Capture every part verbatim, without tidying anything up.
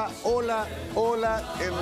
hola, hola, hola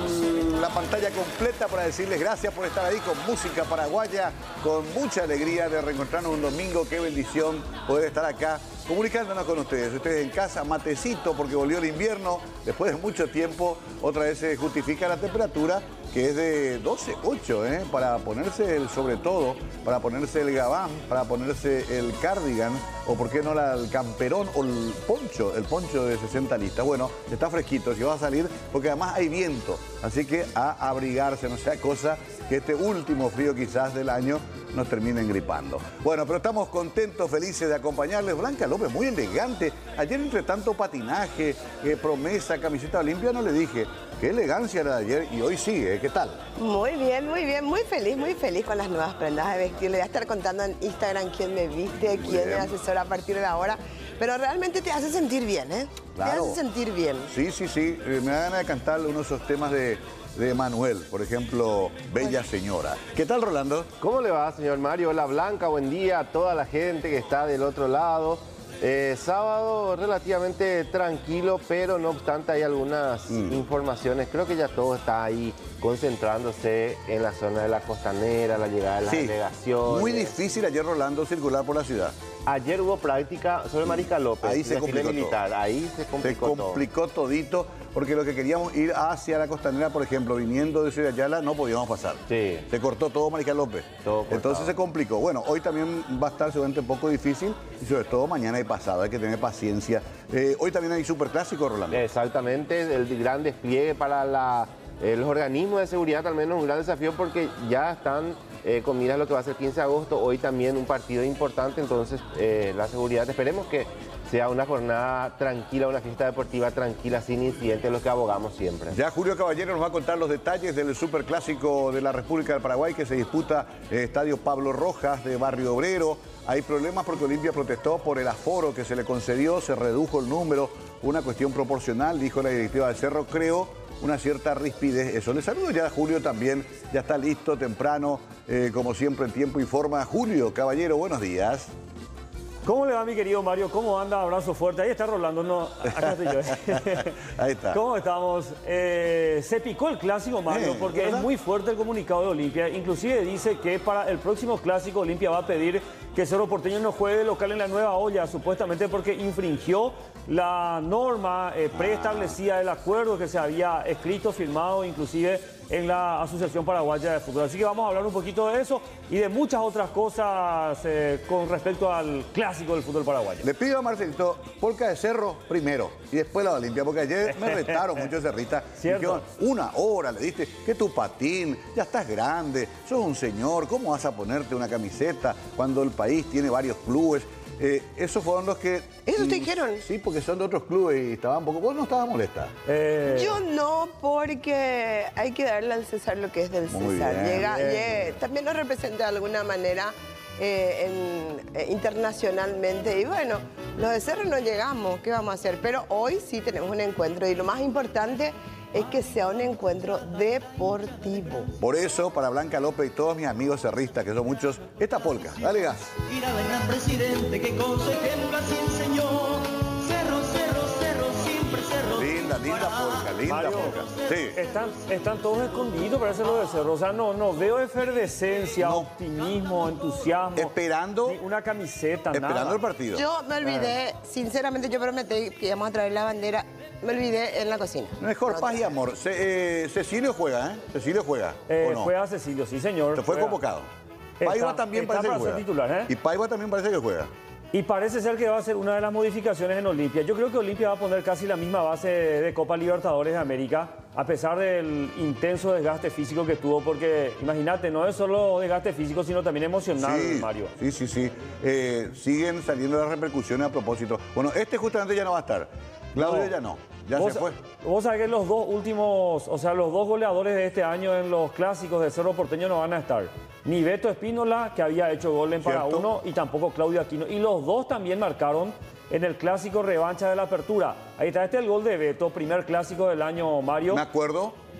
en la pantalla completa para decirles gracias por estar ahí con música paraguaya, con mucha alegría de reencontrarnos un domingo. Qué bendición poder estar acá comunicándonos con ustedes. Ustedes en casa, matecito porque volvió el invierno. Después de mucho tiempo, otra vez se justifica la temperatura, que es de doce, ocho, ¿eh? Para ponerse el sobre todo, para ponerse el gabán, para ponerse el cardigan, o por qué no la, el camperón o el poncho, el poncho de sesenta listas. Bueno, está fresquito, si vas a salir, porque además hay viento, así que a abrigarse, no sea cosa que este último frío quizás del año nos termine engripando. Bueno, pero estamos contentos, felices de acompañarles. Blanca López, muy elegante. Ayer, entre tanto patinaje, eh, promesa, camiseta Olimpia, no le dije qué elegancia la de ayer y hoy sigue. ¿eh? ¿Qué tal? Muy bien, muy bien, muy feliz, muy feliz con las nuevas prendas de vestir. Le voy a estar contando en Instagram quién me viste, muy quién bien. me asesora a partir de ahora. Pero realmente te hace sentir bien, ¿eh? Claro. Te hace sentir bien. Sí, sí, sí. Eh, me da ganas de cantarle uno de esos temas de... de Manuel, por ejemplo, Bella Señora. ¿Qué tal, Rolando? ¿Cómo le va, señor Mario? Hola, Blanca, buen día a toda la gente que está del otro lado. Eh, sábado relativamente tranquilo, pero no obstante hay algunas mm. informaciones. Creo que ya todo está ahí concentrándose en la zona de la costanera, la llegada de las sí, delegaciones. Muy difícil ayer, Rolando, circular por la ciudad. Ayer hubo práctica sobre Mariscal López, ahí se complicó militar. Todo. Ahí se complicó, se complicó todo. todito, porque lo que queríamos ir hacia la costanera, por ejemplo, viniendo de Ciudad Ayala, no podíamos pasar. Sí. Se cortó todo Mariscal López. Todo Entonces se complicó. Bueno, hoy también va a estar seguramente un poco difícil, y sobre todo mañana y pasado, hay que tener paciencia. Eh, hoy también hay superclásico, Rolando. Exactamente, el gran despliegue para la, eh, los organismos de seguridad, al menos un gran desafío, porque ya están... Eh, con miras lo que va a ser quince de agosto, hoy también un partido importante, entonces eh, la seguridad, esperemos que sea una jornada tranquila, una fiesta deportiva tranquila, sin incidentes, lo que abogamos siempre. Ya Julio Caballero nos va a contar los detalles del Superclásico de la República del Paraguay que se disputa en el Estadio Pablo Rojas de Barrio Obrero. Hay problemas porque Olimpia protestó por el aforo que se le concedió, se redujo el número, una cuestión proporcional, dijo la directiva del Cerro, creo, una cierta rispidez. Eso, le saludo ya a Julio también, ya está listo, temprano, eh, como siempre en tiempo y forma. Julio Caballero, buenos días. ¿Cómo le va, mi querido Mario? ¿Cómo anda? Abrazo fuerte. Ahí está Rolando, no, acá estoy yo. Ahí está. ¿Cómo estamos? Eh, se picó el clásico, Mario, eh, porque ¿verdad? Es muy fuerte el comunicado de Olimpia. Inclusive dice que para el próximo clásico Olimpia va a pedir que Cerro Porteño no juegue local en la Nueva Olla, supuestamente porque infringió la norma eh, preestablecida del acuerdo que se había escrito, firmado, inclusive en la Asociación Paraguaya de Fútbol. Así que vamos a hablar un poquito de eso y de muchas otras cosas eh, con respecto al clásico del fútbol paraguayo. Le pido a Marcelito, polca de cerro primero y después la Olimpia, porque ayer me retaron muchos cerristas. Cierto. Una hora le diste, que tu patín, ya estás grande, sos un señor, ¿cómo vas a ponerte una camiseta cuando el país tiene varios clubes? Eh, esos fueron los que... ¿Eso te dijeron? Sí, porque son de otros clubes y estaban un poco... ¿Vos no estabas molesta? Eh... Yo no, porque hay que darle al César lo que es del Muy César. bien, Llega, bien, llega, bien. También nos representa de alguna manera eh, en, eh, internacionalmente. Y bueno, los de Cerro no llegamos, ¿qué vamos a hacer? Pero hoy sí tenemos un encuentro y lo más importante es que sea un encuentro deportivo. Por eso, para Blanca López y todos mis amigos cerristas, que son muchos, esta polca. Dale gas. Ir a ver al presidente que consejera sin señor. Cerro, cerro, cerro, siempre cerro. Linda, linda polca, linda Mario, polca. Sí. Están, están todos escondidos, parece lo de Cerro. O sea, no, no veo efervescencia, No. optimismo, entusiasmo. Esperando, Ni una camiseta, esperando nada. el partido. Yo me olvidé, sinceramente yo prometí que íbamos a traer la bandera, me olvidé en la cocina. Mejor No, paz y amor. Ce- eh, Cecilio juega, ¿eh? Cecilio juega. Eh, ¿o no? Juega Cecilio, sí, señor. Se fue juega. convocado. Está- Paiva también está parece que para ser juega. titular, ¿eh? Y Paiva también parece que juega. Y parece ser que va a ser una de las modificaciones en Olimpia. Yo creo que Olimpia va a poner casi la misma base de Copa Libertadores de América, a pesar del intenso desgaste físico que tuvo, porque imagínate, no es solo desgaste físico, sino también emocional, Sí, Mario. sí, sí, sí. Eh, siguen saliendo las repercusiones a propósito. Bueno, este justamente ya no va a estar. Claudio No. ya no. Ya Vos, se fue. vos sabés que los dos últimos, o sea, los dos goleadores de este año en los clásicos de Cerro Porteño no van a estar. Ni Beto Espínola, que había hecho gol en para Cierto. uno, y tampoco Claudio Aquino. Y los dos también marcaron en el clásico revancha de la apertura. Ahí está, este es el gol de Beto, primer clásico del año, Mario. Me acuerdo.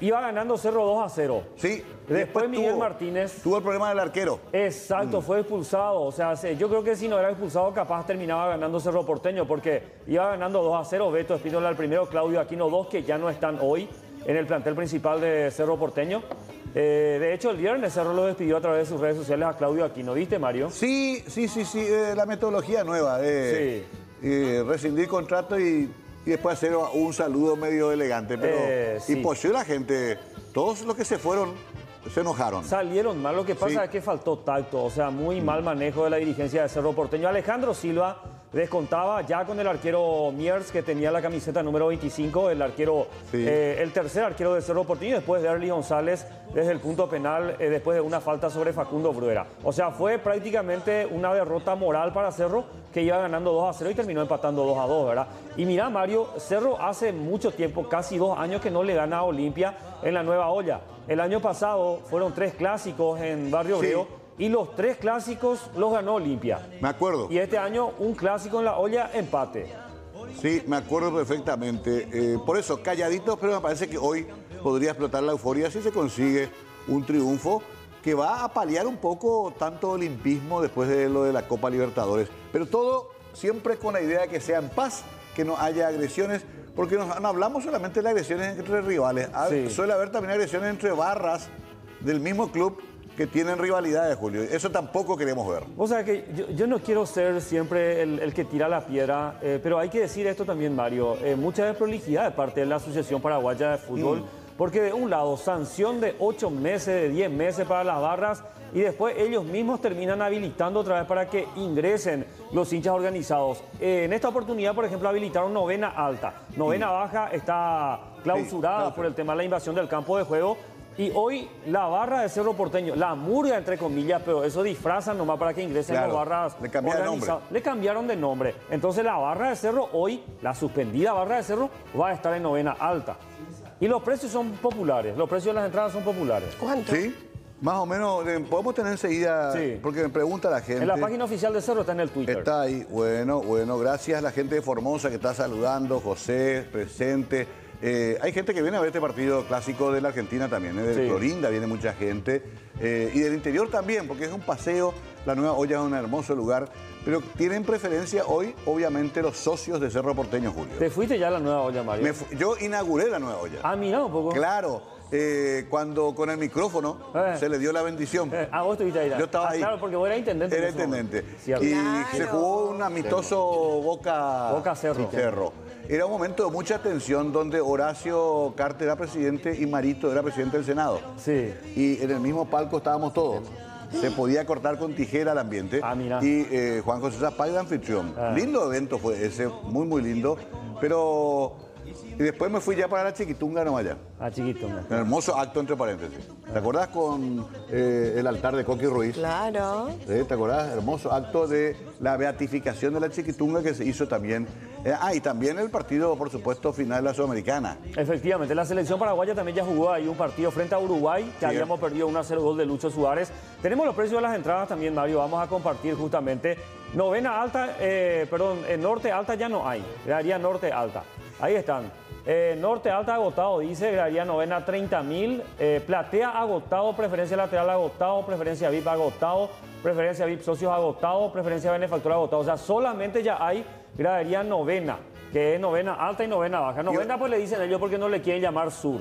Iba ganando Cerro dos a cero. Sí. Después Miguel tuvo, Martínez. Tuvo el problema del arquero. Exacto, mm. fue expulsado. O sea, yo creo que si no era expulsado, capaz terminaba ganando Cerro Porteño, porque iba ganando dos a cero. Beto Espínola al primero, Claudio Aquino dos, que ya no están hoy en el plantel principal de Cerro Porteño. Eh, de hecho, el viernes Cerro lo despidió a través de sus redes sociales a Claudio Aquino. ¿Viste, Mario? Sí, sí, sí, sí. Eh, la metodología nueva de sí. eh, rescindir contrato y, y después hacer un saludo medio elegante. Pero eh, sí. y pues la gente, todos los que se fueron, se enojaron. Salieron mal. Lo que pasa sí. es que faltó tacto. O sea, muy mm. mal manejo de la dirigencia de Cerro Porteño. Alejandro Silva descontaba ya con el arquero Miers, que tenía la camiseta número veinticinco, el arquero, sí. eh, el tercer arquero de Cerro Porteño, después de Arly González desde el punto penal, eh, después de una falta sobre Facundo Bruera. O sea, fue prácticamente una derrota moral para Cerro, que iba ganando dos a cero y terminó empatando dos a dos, ¿verdad? Y mira, Mario, Cerro hace mucho tiempo, casi dos años, que no le gana a Olimpia en la Nueva Olla. El año pasado fueron tres clásicos en Barrio Obrero. Sí. Y los tres clásicos los ganó Olimpia. Me acuerdo. Y este año un clásico en la olla, empate. Sí, me acuerdo perfectamente. Eh, por eso, calladitos, pero me parece que hoy podría explotar la euforia si se consigue un triunfo que va a paliar un poco tanto olimpismo después de lo de la Copa Libertadores. Pero todo siempre con la idea de que sea en paz, que no haya agresiones, porque nos, no hablamos solamente de las agresiones entre rivales. Sí. Suele haber también agresiones entre barras del mismo club que tienen rivalidades, Julio. Eso tampoco queremos ver. O sea que yo, yo no quiero ser siempre el, el que tira la piedra, eh, pero hay que decir esto también, Mario. Eh, mucha desprolijidad de parte de la Asociación Paraguaya de Fútbol, mm. porque de un lado, sanción de ocho meses, de diez meses para las barras, y después ellos mismos terminan habilitando otra vez para que ingresen los hinchas organizados. Eh, en esta oportunidad, por ejemplo, habilitaron novena alta. Novena mm. baja está clausurada sí, claro. por el tema de la invasión del campo de juego. Y hoy la barra de Cerro Porteño, la murga entre comillas, pero eso disfrazan nomás para que ingresen claro, las barras le cambiaron organizadas. De le cambiaron de nombre. Entonces la barra de Cerro hoy, la suspendida barra de Cerro, va a estar en novena alta. Y los precios son populares, los precios de las entradas son populares. ¿Cuánto? Sí, más o menos, podemos tener enseguida, sí. porque me pregunta la gente. En la página oficial de Cerro está en el Twitter. Está ahí, bueno, bueno, gracias a la gente de Formosa que está saludando, José, presente. Eh, hay gente que viene a ver este partido clásico de la Argentina también, ¿eh? de sí. Clorinda viene mucha gente, eh, y del interior también, porque es un paseo, la Nueva Olla es un hermoso lugar, pero tienen preferencia hoy, obviamente, los socios de Cerro Porteño, Julio. ¿Te fuiste ya a la Nueva Olla, Mario? Me fu yo inauguré la Nueva Olla. Ah, mira un poco. Claro. Eh, cuando con el micrófono eh. se le dio la bendición. Eh. Ah, vos estuviste ahí. Yo estaba ah, ahí. Claro, porque vos eras intendente. Era intendente. Cierto. Y claro. se jugó un amistoso Boca, Boca Cerro. Cerro. Era un momento de mucha tensión donde Horacio Carter era presidente y Marito era presidente del Senado. Sí. Y en el mismo palco estábamos todos. Se podía cortar con tijera el ambiente. Ah, mira. Y eh, Juan José Zapag de anfitrión. Ah. Lindo evento fue ese, muy, muy lindo. Pero... Y después me fui ya para la Chiquitunga, no allá. Ah, Chiquitunga. Un hermoso acto entre paréntesis. ¿Te acordás con eh, el altar de Coqui Ruiz? Claro. ¿Sí? ¿Te acordás? Hermoso acto de la beatificación de la Chiquitunga que se hizo también. Eh, ah, y también el partido, por supuesto, final de la Sudamericana. Efectivamente, la selección paraguaya también ya jugó ahí un partido frente a Uruguay, que sí, habíamos perdido uno a cero gol de Lucho Suárez. Tenemos los precios de las entradas también, Mario, vamos a compartir justamente. Novena alta, eh, perdón, en norte alta ya no hay, gradería norte alta. Ahí están. Eh, norte alta agotado, dice, gradería novena treinta mil. Eh, platea agotado, preferencia lateral agotado, preferencia V I P agotado, preferencia V I P socios agotado, preferencia benefactor agotado. O sea, solamente ya hay gradería novena, que es novena alta y novena baja. Novena pues le dicen ellos porque no le quieren llamar sur.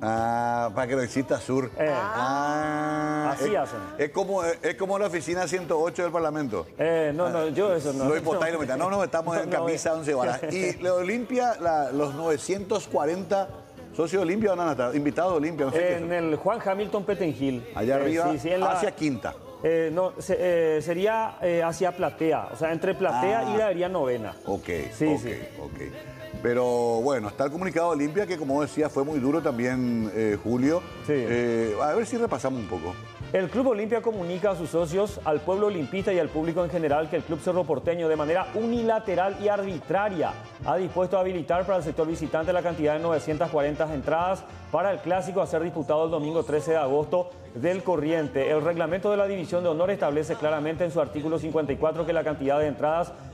Ah, para que no exista sur. Eh, ah, así es, hacen. Es como, es como la oficina ciento ocho del Parlamento. Eh, no, no, yo eso no. Lo importa y lo No, no, estamos no, en camisa no, once varas. Y la Olimpia, la, los novecientos cuarenta socios de Olimpia van a estar, invitados de Olimpia. No sé en el Juan Hamilton Pettengill. Allá eh, arriba, sí, sí, la, hacia Quinta. Eh, no, se, eh, sería eh, hacia Platea, o sea, entre Platea ah, y gradería novena. Ok, sí, ok, sí. ok. Pero bueno, está el comunicado de Olimpia que, como decía, fue muy duro también, eh, Julio. Sí. Eh, a ver si repasamos un poco. El Club Olimpia comunica a sus socios, al pueblo olimpista y al público en general que el Club Cerro Porteño, de manera unilateral y arbitraria, ha dispuesto a habilitar para el sector visitante la cantidad de novecientas cuarenta entradas para el clásico a ser disputado el domingo trece de agosto del corriente. El reglamento de la División de Honor establece claramente en su artículo cincuenta y cuatro que la cantidad de entradas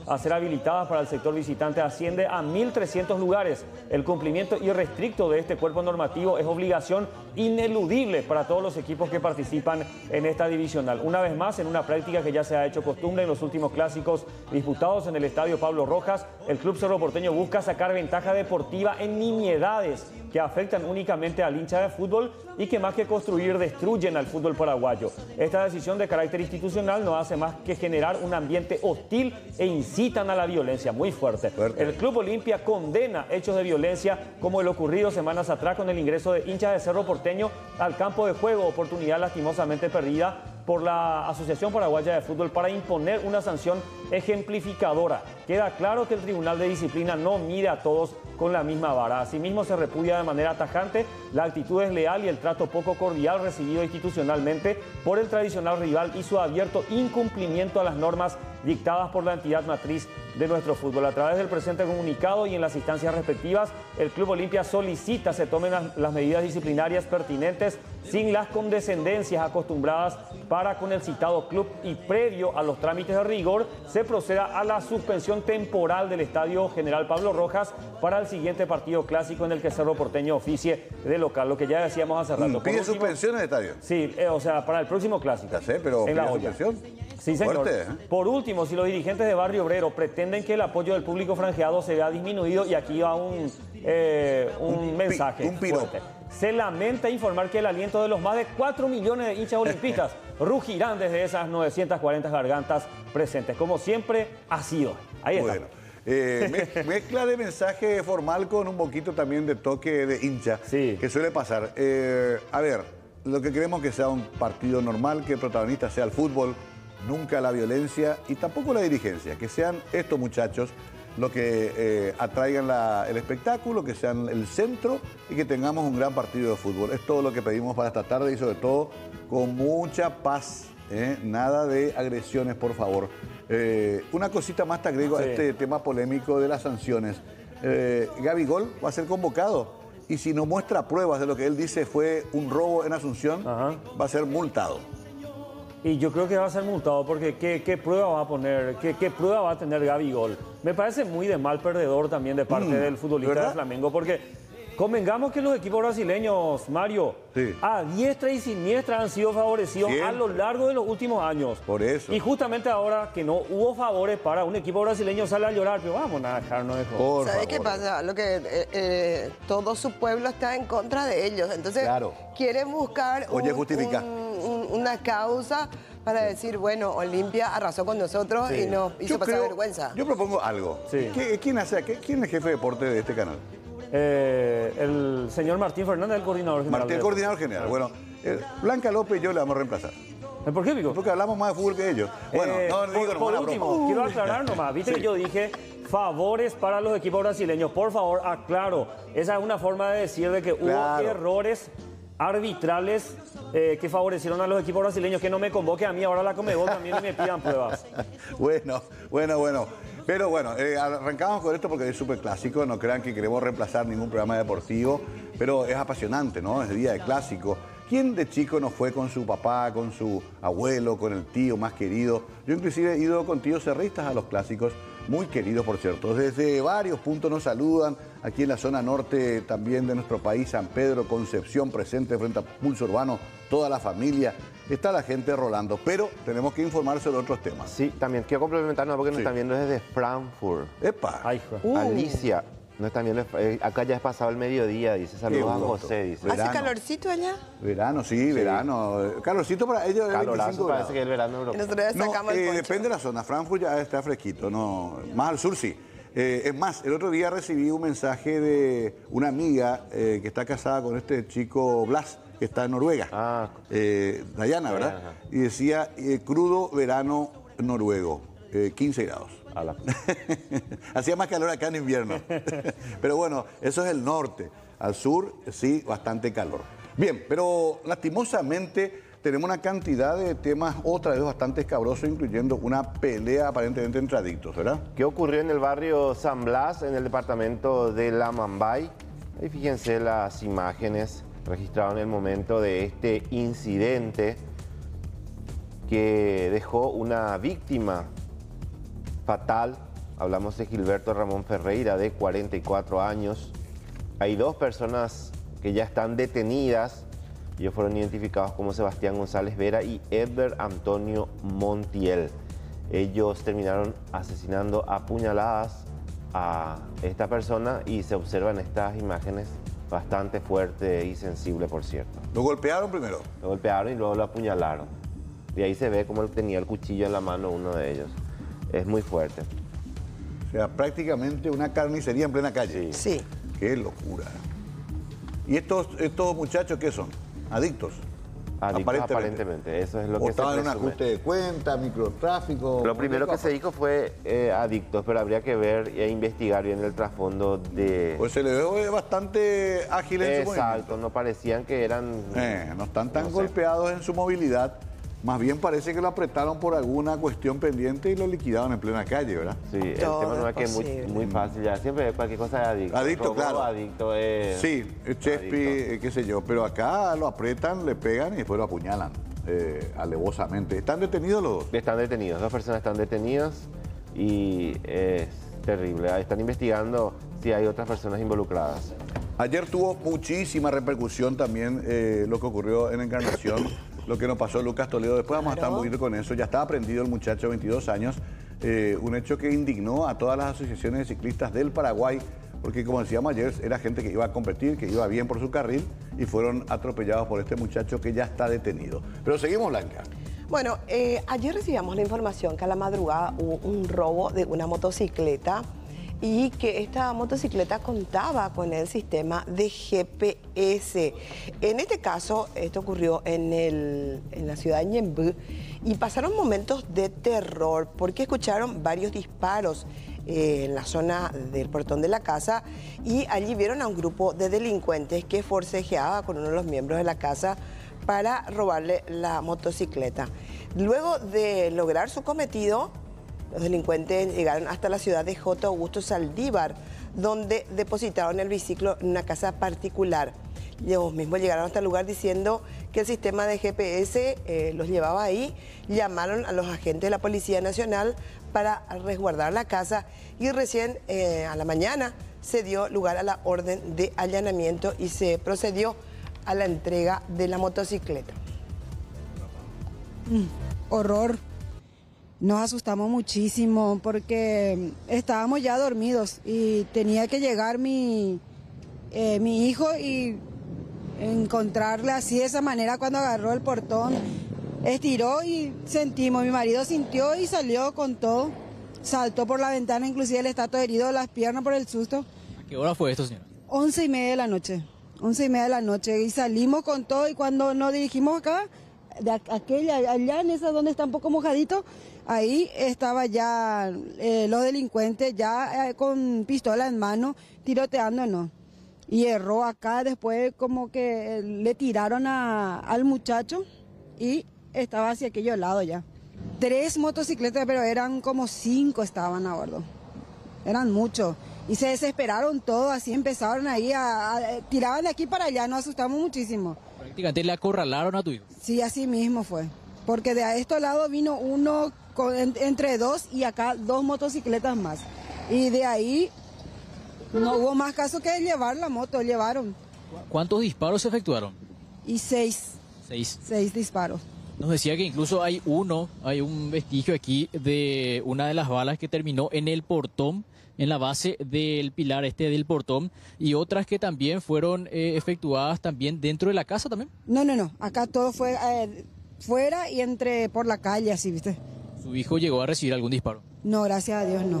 a ser habilitadas para el sector visitante asciende a mil trescientos lugares. El cumplimiento irrestricto de este cuerpo normativo es obligación ineludible para todos los equipos que participan en esta divisional. Una vez más, en una práctica que ya se ha hecho costumbre en los últimos clásicos disputados en el Estadio Pablo Rojas, el Club Cerro Porteño busca sacar ventaja deportiva en nimiedades que afectan únicamente al hincha de fútbol y que más que construir destruyen al fútbol paraguayo. Esta decisión de carácter institucional no hace más que generar un ambiente hostil e incitan a la violencia muy fuerte. fuerte. El Club Olimpia condena hechos de violencia como el ocurrido semanas atrás con el ingreso de hinchas de Cerro Porteño al campo de juego, oportunidad lastimosamente perdida por la Asociación Paraguaya de Fútbol para imponer una sanción ejemplificadora. Queda claro que el Tribunal de Disciplina no mide a todos con la misma vara. Asimismo, se repudia de manera tajante la actitud desleal y el trato poco cordial recibido institucionalmente por el tradicional rival y su abierto incumplimiento a las normas dictadas por la entidad matriz de nuestro fútbol. A través del presente comunicado y en las instancias respectivas, el Club Olimpia solicita se tomen las, las medidas disciplinarias pertinentes sin las condescendencias acostumbradas para con el citado club y previo a los trámites de rigor se proceda a la suspensión temporal del Estadio General Pablo Rojas para el siguiente partido clásico en el que Cerro Porteño oficie de local, lo que ya decíamos hace rato. ¿Pide último, suspensión en el estadio? Sí, eh, o sea, para el próximo clásico. Ya sé, pero en la olla. ¿Suspensión? Sí, señor. Fuerte, ¿eh? Por último, si los dirigentes de Barrio Obrero pretenden que el apoyo del público franjeado se vea disminuido, y aquí va un, eh, un, un mensaje un fuerte. Se lamenta informar que el aliento de los más de cuatro millones de hinchas olimpistas rugirán desde esas novecientas cuarenta gargantas presentes, como siempre ha sido. Ahí está. Bueno. Eh, mezcla de mensaje formal con un poquito también de toque de hincha, sí, que suele pasar. Eh, a ver, lo que queremos que sea un partido normal, que el protagonista sea el fútbol, nunca la violencia y tampoco la dirigencia, que sean estos muchachos los que eh, atraigan la, el espectáculo, que sean el centro y que tengamos un gran partido de fútbol. Es todo lo que pedimos para esta tarde y sobre todo con mucha paz, ¿eh? Nada de agresiones, por favor. Eh, una cosita más te agrego, sí, a este tema polémico de las sanciones. Eh, Gabigol va a ser convocado y si no muestra pruebas de lo que él dice fue un robo en Asunción, ajá, va a ser multado. Y yo creo que va a ser multado porque ¿qué, qué prueba va a poner? ¿Qué, qué prueba va a tener Gabigol? Me parece muy de mal perdedor también de parte mm, del futbolista ¿verdad? de Flamengo, porque convengamos que los equipos brasileños, Mario, sí, a diestra y siniestra han sido favorecidos ¿Quién? a lo largo de los últimos años. Por eso. Y justamente ahora que no hubo favores para un equipo brasileño sale a llorar, pero vamos a dejarnos de joder. ¿Sabes qué pasa? Lo que eh, eh, todo su pueblo está en contra de ellos. Entonces, claro, quieren buscar Oye, un, justifica. Un, un, una causa para decir, bueno, Olimpia arrasó con nosotros sí. y nos hizo yo pasar creo, vergüenza. Yo propongo algo. Sí. ¿Quién, hace, ¿Quién es el jefe de deporte de este canal? Eh, el señor Martín Fernández, el coordinador general. Martín, el coordinador general. Bueno, eh, Blanca López y yo le vamos a reemplazar. ¿Por qué, Pico? Porque hablamos más de fútbol que ellos. Bueno, eh, no, no por, digo por no, último, broma. quiero aclarar nomás. Viste sí. que yo dije favores para los equipos brasileños. Por favor, aclaro. Esa es una forma de decir de que claro. hubo errores arbitrales eh, que favorecieron a los equipos brasileños. Que no me convoque a mí ahora la Conmebol también y me pidan pruebas. Bueno, bueno, bueno. Pero bueno, eh, arrancamos con esto porque es súper clásico, no crean que queremos reemplazar ningún programa deportivo, pero es apasionante, ¿no? Es el día de clásico. ¿Quién de chico no fue con su papá, con su abuelo, con el tío más querido? Yo inclusive he ido con tíos cerristas a los clásicos, muy queridos por cierto. Desde varios puntos nos saludan, aquí en la zona norte también de nuestro país, San Pedro, Concepción, presente frente a Pulso Urbano, toda la familia. Está la gente rolando, pero tenemos que informar sobre otros temas. Sí, también quiero complementarnos porque nos sí. están viendo desde Frankfurt. ¡Epa! Ay, uh. Alicia, nos están viendo, eh, acá ya es pasado el mediodía, dice, saludos a José, dice. ¿Hace calorcito allá? Verano, sí, sí, verano. Calorcito para ellos. Calorazo parece que es el verano europeo. No, eh, depende de la zona, Frankfurt ya está fresquito, no, más al sur sí. Eh, es más, el otro día recibí un mensaje de una amiga eh, que está casada con este chico Blas, que está en Noruega, ah, eh, Dayana, ¿verdad? Ajá. Y decía, eh, crudo verano noruego, eh, quince grados. Hacía más calor acá en invierno. Pero bueno, eso es el norte. Al sur, sí, bastante calor. Bien, pero lastimosamente tenemos una cantidad de temas otra vez bastante escabrosos, incluyendo una pelea aparentemente entre adictos, ¿verdad? ¿Qué ocurrió en el barrio San Blas, en el departamento de La Mambay? Ahí fíjense las imágenes registrado en el momento de este incidente que dejó una víctima fatal Hablamos de Gilberto Ramón Ferreira, de cuarenta y cuatro años. Hay dos personas que ya están detenidas. Ellos fueron identificados como Sebastián González Vera y Edber Antonio Montiel. Ellos terminaron asesinando a puñaladas a esta persona y se observan estas imágenes bastante fuertes y sensibles, por cierto. ¿Lo golpearon primero? Lo golpearon y luego lo apuñalaron. Y ahí se ve cómo él tenía el cuchillo en la mano, uno de ellos. Es muy fuerte. O sea, prácticamente una carnicería en plena calle. Sí. Qué locura. ¿Y estos, estos muchachos qué son? ¿Adictos? Adictos aparentemente. Eso es lo ¿O que se estaban en un presume. ajuste de cuenta, microtráfico? Lo primero que se dijo fue eh, adictos, pero habría que ver e investigar bien el trasfondo de... Pues se le ve bastante ágil en su movimiento. Exacto, no parecían que eran... Eh, no están tan no sé. golpeados en su movilidad. Más bien parece que lo apretaron por alguna cuestión pendiente y lo liquidaron en plena calle, ¿verdad? Sí, el Todo tema no es es que es muy, posible. muy fácil ya. Siempre cualquier cosa es adicto. Adicto, Robo, claro. Adicto es... Sí, es Chespi, adicto. eh, qué sé yo. Pero acá lo apretan, le pegan y después lo apuñalan eh, alevosamente. ¿Están detenidos los dos? Están detenidos, dos personas están detenidas y es terrible. Están investigando si hay otras personas involucradas. Ayer tuvo muchísima repercusión también eh, lo que ocurrió en Encarnación, lo que nos pasó Lucas Toledo. Después vamos a estar un poquito con eso. Ya estaba prendido el muchacho de veintidós años, eh, un hecho que indignó a todas las asociaciones de ciclistas del Paraguay, porque como decíamos ayer, era gente que iba a competir, que iba bien por su carril y fueron atropellados por este muchacho que ya está detenido. Pero seguimos, Blanca. Bueno, eh, ayer recibíamos la información que a la madrugada hubo un robo de una motocicleta y que esta motocicleta contaba con el sistema de G P S. En este caso, esto ocurrió en, el, en la ciudad de Ñemby y pasaron momentos de terror porque escucharon varios disparos eh, en la zona del portón de la casa y allí vieron a un grupo de delincuentes que forcejeaba con uno de los miembros de la casa para robarle la motocicleta. Luego de lograr su cometido, los delincuentes llegaron hasta la ciudad de J. Augusto Saldívar, donde depositaron el biciclo en una casa particular. Ellos mismos llegaron hasta el lugar diciendo que el sistema de G P S eh, los llevaba ahí. Llamaron a los agentes de la Policía Nacional para resguardar la casa y recién eh, a la mañana se dio lugar a la orden de allanamiento y se procedió a la entrega de la motocicleta. Mm, horror. Nos asustamos muchísimo porque estábamos ya dormidos y tenía que llegar mi, eh, mi hijo y encontrarle así de esa manera cuando agarró el portón. Estiró y sentimos, mi marido sintió y salió con todo. Saltó por la ventana, inclusive él está todo herido de las piernas por el susto. ¿A qué hora fue esto, señora? Once y media de la noche. Once y media de la noche y salimos con todo y cuando nos dirigimos acá, de aquella, allá en esa donde está un poco mojadito, ahí estaba ya eh, los delincuentes ya eh, con pistola en mano tiroteándonos. Y erró acá, después como que le tiraron a, al muchacho y estaba hacia aquellos lados ya. Tres motocicletas, pero eran como cinco estaban a bordo. Eran muchos. Y se desesperaron todos, así empezaron ahí a, a tiraban de aquí para allá, nos asustamos muchísimo. Prácticamente le acorralaron a tu hijo. Sí, así mismo fue. Porque de a este lado vino uno con, en, entre dos y acá dos motocicletas más. Y de ahí no hubo más caso que llevar la moto, llevaron. ¿Cuántos disparos se efectuaron? Y seis, Seis. seis disparos. Nos decía que incluso hay uno, hay un vestigio aquí de una de las balas que terminó en el portón, en la base del pilar este del portón, y otras que también fueron eh, efectuadas también dentro de la casa también. No, no, no, acá todo fue eh, fuera y entre por la calle, así, ¿viste? ¿Su hijo llegó a recibir algún disparo? No, gracias a Dios, no.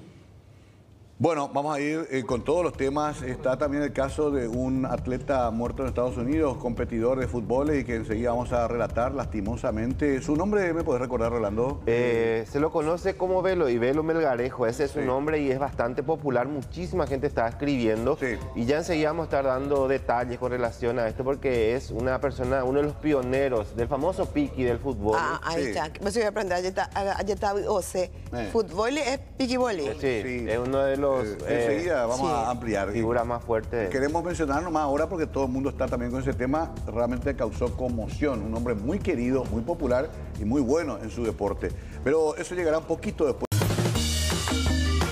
Bueno, vamos a ir eh, con todos los temas. Está también el caso de un atleta muerto en Estados Unidos, competidor de fútbol y que enseguida vamos a relatar lastimosamente. ¿Su nombre me podés recordar, Rolando? Eh, se lo conoce como Velo y Velo Melgarejo, ese es su Sí. nombre y es bastante popular, muchísima gente está escribiendo Sí. y ya enseguida vamos a estar dando detalles con relación a esto porque es una persona, uno de los pioneros del famoso piqui del fútbol. Ah, ahí Sí. está. Me voy a aprender. Allá está, allá está Ose. Eh. Fútbol es piquiboli. Sí, Sí. es uno de los Eh, eh, enseguida vamos sí. a ampliar. figuras más fuertes. Queremos mencionar nomás ahora porque todo el mundo está también con ese tema. Realmente causó conmoción. Un hombre muy querido, muy popular y muy bueno en su deporte. Pero eso llegará un poquito después.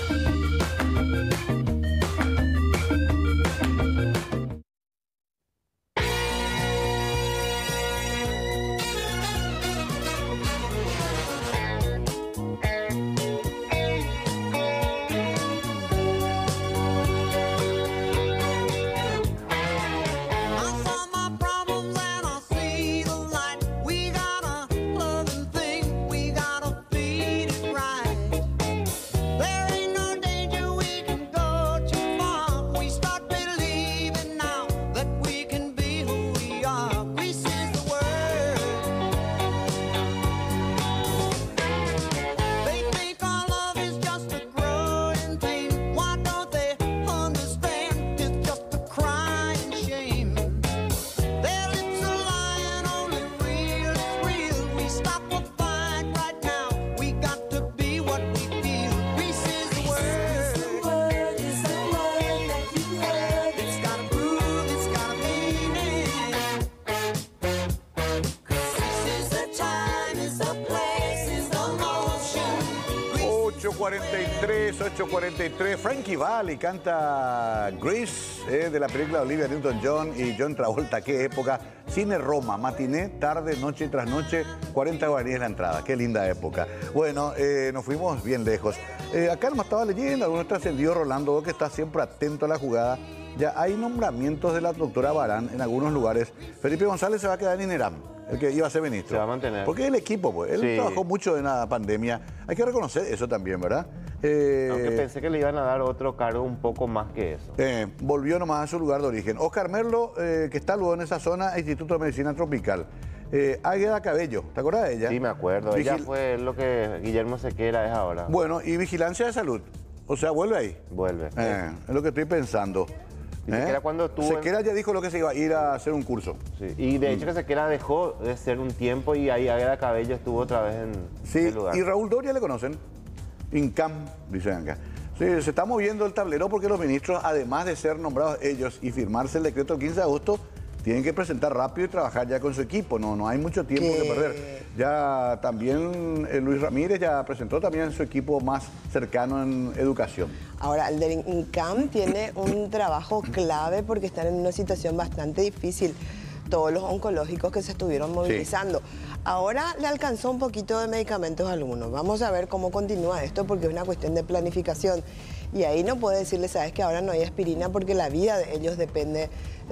cuarenta y tres, ocho cuarenta y tres. Frankie Valli canta Grease, eh, de la película Olivia Newton-John y John Travolta. Qué época. Cine Roma, matiné, tarde, noche tras noche, cuarenta guaraníes la entrada. Qué linda época. Bueno, eh, nos fuimos bien lejos. Eh, acá nos estaba leyendo, algunos trascendió Rolando, que está siempre atento a la jugada. Ya hay nombramientos de la doctora Barán en algunos lugares. Felipe González se va a quedar en INERAM, el que iba a ser ministro. Se va a mantener. Porque el equipo, pues. Él Sí. trabajó mucho en la pandemia. Hay que reconocer eso también, ¿verdad? Eh, Aunque pensé que le iban a dar otro cargo un poco más que eso. eh, volvió nomás a su lugar de origen. Oscar Merlo, eh, que está luego en esa zona, Instituto de Medicina Tropical. Eh, Águeda Cabello, ¿te acuerdas de ella? Sí, me acuerdo. Ella Vigil- fue lo que Guillermo Sequera es ahora. Bueno, y Vigilancia de Salud. O sea, vuelve ahí. Vuelve. Eh, es lo que estoy pensando. Y Sequera cuando estuvo en- Sequera ya dijo lo que se iba a ir a hacer un curso. Sí. Y de hecho que Sequera dejó de ser un tiempo y ahí Águeda Cabello estuvo otra vez en Sí, el lugar. y Raúl Doria le conocen. Incam, dicen acá. Sí, se está moviendo el tablero porque los ministros, además de ser nombrados ellos y firmarse el decreto el quince de agosto, tienen que presentar rápido y trabajar ya con su equipo. No, no hay mucho tiempo ¿Qué? que perder. Ya también eh, Luis Ramírez ya presentó también su equipo más cercano en educación. Ahora, el del INCAM tiene un trabajo clave porque están en una situación bastante difícil. Todos los oncológicos que se estuvieron movilizando. Ahora le alcanzó un poquito de medicamentos a algunos. Vamos a ver cómo continúa esto porque es una cuestión de planificación. Y ahí no puede decirle, sabes que ahora no hay aspirina porque la vida de ellos depende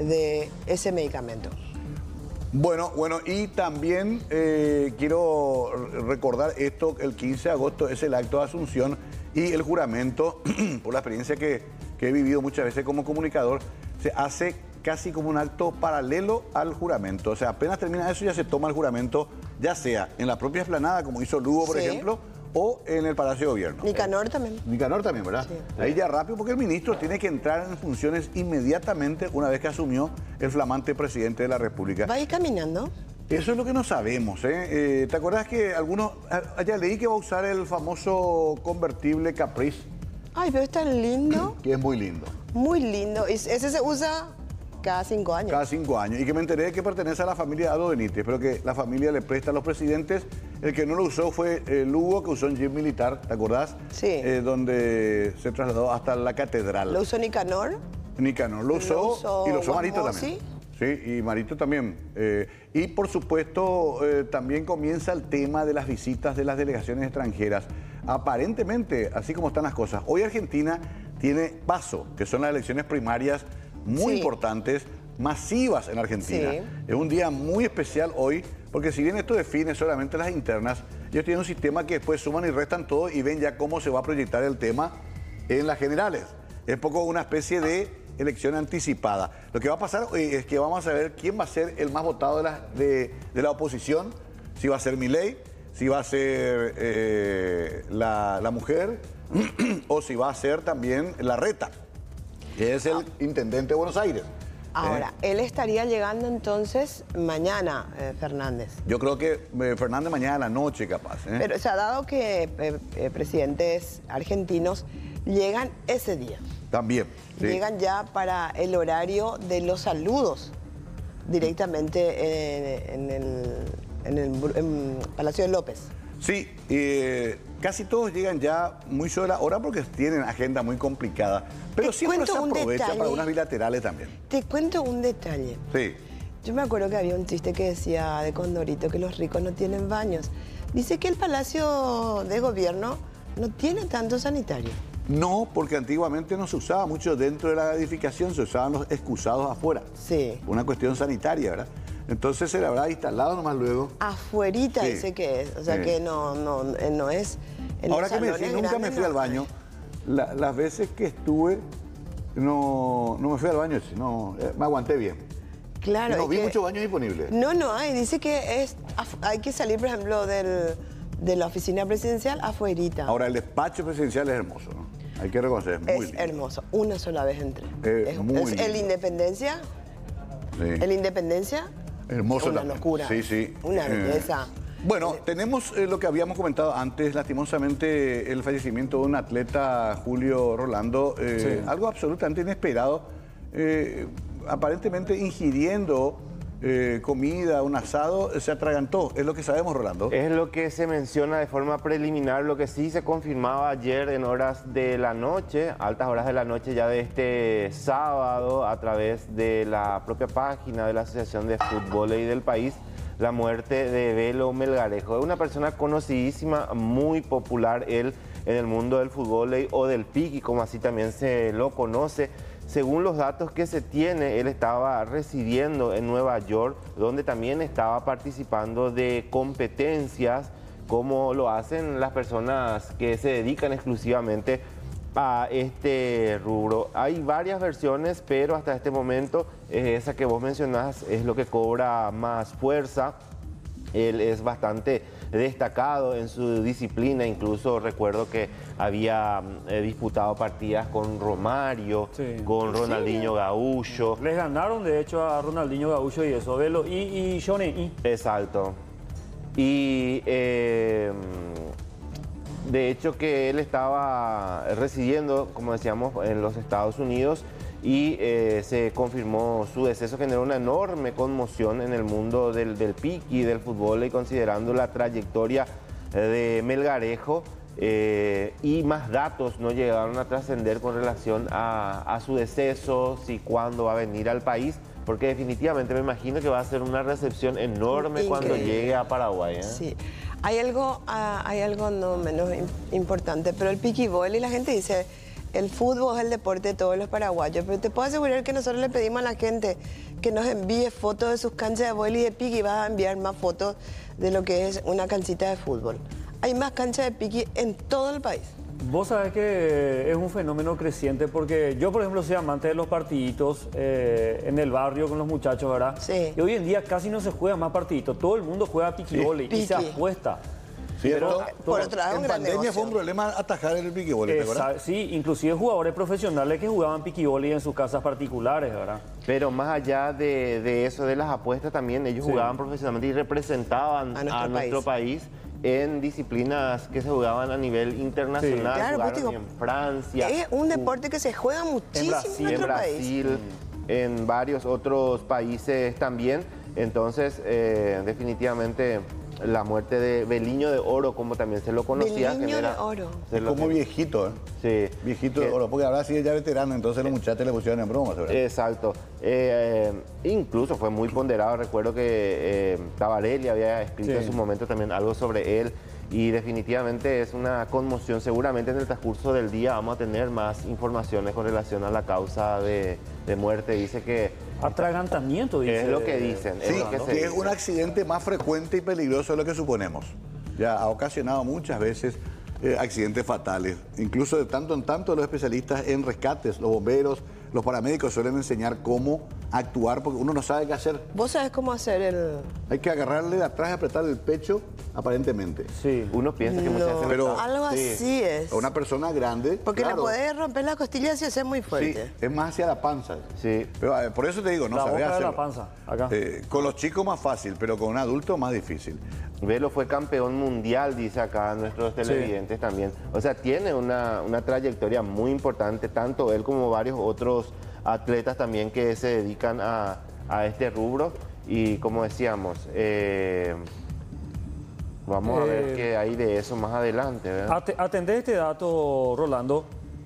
de ese medicamento. Bueno, bueno, y también eh, quiero recordar esto, el quince de agosto es el acto de Asunción y el juramento, por la experiencia que, que he vivido muchas veces como comunicador, se hace casi como un acto paralelo al juramento. O sea, apenas termina eso ya se toma el juramento, ya sea en la propia explanada, como hizo Lugo, por Sí. ejemplo, o en el Palacio de Gobierno. Nicanor también. Nicanor también, ¿verdad? Sí. Ahí ya rápido, porque el ministro tiene que entrar en funciones inmediatamente una vez que asumió el flamante presidente de la República. ¿Va a ir caminando? Eso es lo que no sabemos, ¿eh? Eh, ¿te acuerdas que algunos, allá leí que va a usar el famoso convertible Caprice, Ay, pero es tan lindo. que es muy lindo, Muy lindo. Y ese se usa cada cinco años. cada cinco años, y que me enteré de que pertenece a la familia Ado Benítez, pero que la familia le presta a los presidentes. El que no lo usó fue eh, Lugo, que usó en jeep militar, ¿te acordás? Sí. Eh, donde se trasladó hasta la catedral. ¿Lo usó Nicanor? Nicanor lo usó, Lo usó y lo usó Marito Guasmosi. también. Sí, y Marito también. Eh, y por supuesto, eh, también comienza el tema de las visitas de las delegaciones extranjeras. Aparentemente, así como están las cosas, hoy Argentina tiene PASO, que son las elecciones primarias muy Sí. importantes, masivas en Argentina. Sí. Es un día muy especial hoy, porque si bien esto define solamente las internas, ellos tienen un sistema que después suman y restan todo y ven ya cómo se va a proyectar el tema en las generales. Es poco una especie de elección anticipada. Lo que va a pasar hoy es que vamos a ver quién va a ser el más votado de la, de, de la oposición, si va a ser Milei, si va a ser eh, la, la mujer o si va a ser también Larreta, que es el intendente de Buenos Aires. Ahora, Eh, él estaría llegando entonces mañana, eh, Fernández. Yo creo que eh, Fernández mañana a la noche capaz. ¿eh? Pero se ha dado que eh, eh, presidentes argentinos llegan ese día. También. sí. Llegan ya para el horario de los saludos directamente en, en el, en el Bru- en Palacio de López. Sí, eh, casi todos llegan ya muy sobre la hora porque tienen agenda muy complicada. Pero Te siempre se cuento un aprovecha detalle. para unas bilaterales también. Te cuento un detalle. Sí. Yo me acuerdo que había un chiste que decía de Condorito que los ricos no tienen baños. Dice que el Palacio de Gobierno no tiene tanto sanitario. No, porque antiguamente no se usaba mucho dentro de la edificación, se usaban los excusados afuera. Sí. Una cuestión sanitaria, ¿verdad? Entonces se le habrá instalado nomás luego. Afuerita Sí. dice que es. O sea Sí. que no, no, eh, no es. en Ahora los que me salones decís, nunca me grandes fui no al baño. La- las veces que estuve, no, no me fui al baño, no, eh, me aguanté bien. Claro. Y no es vi que- muchos baños disponibles. No, no hay. Dice que es af- hay que salir, por ejemplo, del, de la oficina presidencial afuerita. Ahora, el despacho presidencial es hermoso, ¿no? Hay que reconocer, es muy es lindo. hermoso. Una sola vez entré. Es es, muy es el lindo. Independencia. Sí. El Independencia. Hermoso Una también. locura. Sí, sí. Una Eh, belleza. Bueno, tenemos eh, lo que habíamos comentado antes, lastimosamente, el fallecimiento de un atleta, Julio Rolando, eh, Sí. algo absolutamente inesperado, eh, aparentemente ingiriendo eh, comida, un asado, se atragantó. Es lo que sabemos, Rolando. Es lo que se menciona de forma preliminar, lo que sí se confirmaba ayer en horas de la noche, altas horas de la noche ya de este sábado, a través de la propia página de la Asociación de Fútbol y del país, la muerte de Belo Melgarejo. Es una persona conocidísima, muy popular él en el mundo del fútbol o del piqui, como así también se lo conoce. Según los datos que se tiene, él estaba residiendo en Nueva York, donde también estaba participando de competencias, como lo hacen las personas que se dedican exclusivamente a este rubro. Hay varias versiones, pero hasta este momento eh, esa que vos mencionás es lo que cobra más fuerza. Él es bastante destacado en su disciplina, incluso recuerdo que había eh, disputado partidas con Romario, sí, con Ronaldinho sí. Gaúcho. Les ganaron de hecho a Ronaldinho Gaúcho y eso, Velo y, y Johnny. Exacto. Y eh, de hecho que él estaba residiendo, como decíamos, en los Estados Unidos, y eh, se confirmó su deceso. Generó una enorme conmoción en el mundo del, del piqui, del fútbol, y considerando la trayectoria de Melgarejo, eh, y más datos no llegaron a trascender con relación a, a su deceso, si cuándo va a venir al país, porque definitivamente me imagino que va a ser una recepción enorme Increíble. cuando llegue a Paraguay, ¿eh? Sí. Hay algo, uh, hay algo no menos importante, pero el piqui bowl, y la gente dice, el fútbol es el deporte de todos los paraguayos, pero te puedo asegurar que nosotros le pedimos a la gente que nos envíe fotos de sus canchas de bowl y de piqui, y vas a enviar más fotos de lo que es una canchita de fútbol. Hay más canchas de piqui en todo el país. Vos sabés que es un fenómeno creciente, porque yo, por ejemplo, soy amante de los partiditos eh, en el barrio con los muchachos, ¿verdad? Sí. Y hoy en día casi no se juega más partiditos, todo el mundo juega piqui volley y se apuesta. Sí, pero, por otro lado, en un gran pandemia negocio. fue un problema atajar el piqui volley, ¿verdad? Sí, inclusive jugadores profesionales que jugaban piqui volley en sus casas particulares, ¿verdad? Pero más allá de, de eso, de las apuestas, también ellos sí. jugaban profesionalmente y representaban a nuestro, a nuestro país. país en disciplinas que se jugaban a nivel internacional, sí. claro, jugaron digo, en Francia. Es un deporte que se juega muchísimo en, Brasil, en nuestro en Brasil, país. En varios otros países también. Entonces, eh, definitivamente, la muerte de Beliño de Oro, como también se lo conocía. Beliño genera, de Oro. Es como que, viejito, ¿eh? Sí. Viejito de Oro, porque ahora sí es ya veterano, entonces los muchachos le pusieron en broma, ¿verdad? Exacto. Eh, eh, incluso fue muy ponderado. Recuerdo que eh, Tabarelli había escrito sí. en su momento también algo sobre él. Y definitivamente es una conmoción. Seguramente en el transcurso del día vamos a tener más informaciones con relación a la causa de, de muerte. Dice que... Atragantamiento, dice. Es lo que dicen. Sí, es, lo que que se es dice. un accidente más frecuente y peligroso de lo que suponemos. Ya ha ocasionado muchas veces eh, accidentes fatales. Incluso de tanto en tanto los especialistas en rescates, los bomberos, los paramédicos suelen enseñar cómo actuar porque uno no sabe qué hacer. ¿Vos sabés cómo hacer el...? Hay que agarrarle de atrás y apretarle el pecho, aparentemente. Sí. Uno piensa que no, muchas veces... Pero algo sí. así es. Una persona grande, Porque claro, le podés romper las costillas si haces muy fuerte. Sí, es más hacia la panza. Sí. Pero eh, por eso te digo, no la sabés boca hacerlo. de la panza, acá. Eh, con los chicos más fácil, pero con un adulto más difícil. Velo fue campeón mundial, dice acá nuestros televidentes sí. también. O sea, tiene una, una trayectoria muy importante, tanto él como varios otros atletas también que se dedican a, a este rubro. Y como decíamos, eh, vamos eh, a ver qué hay de eso más adelante, ¿verdad? Atendé este dato, Rolando,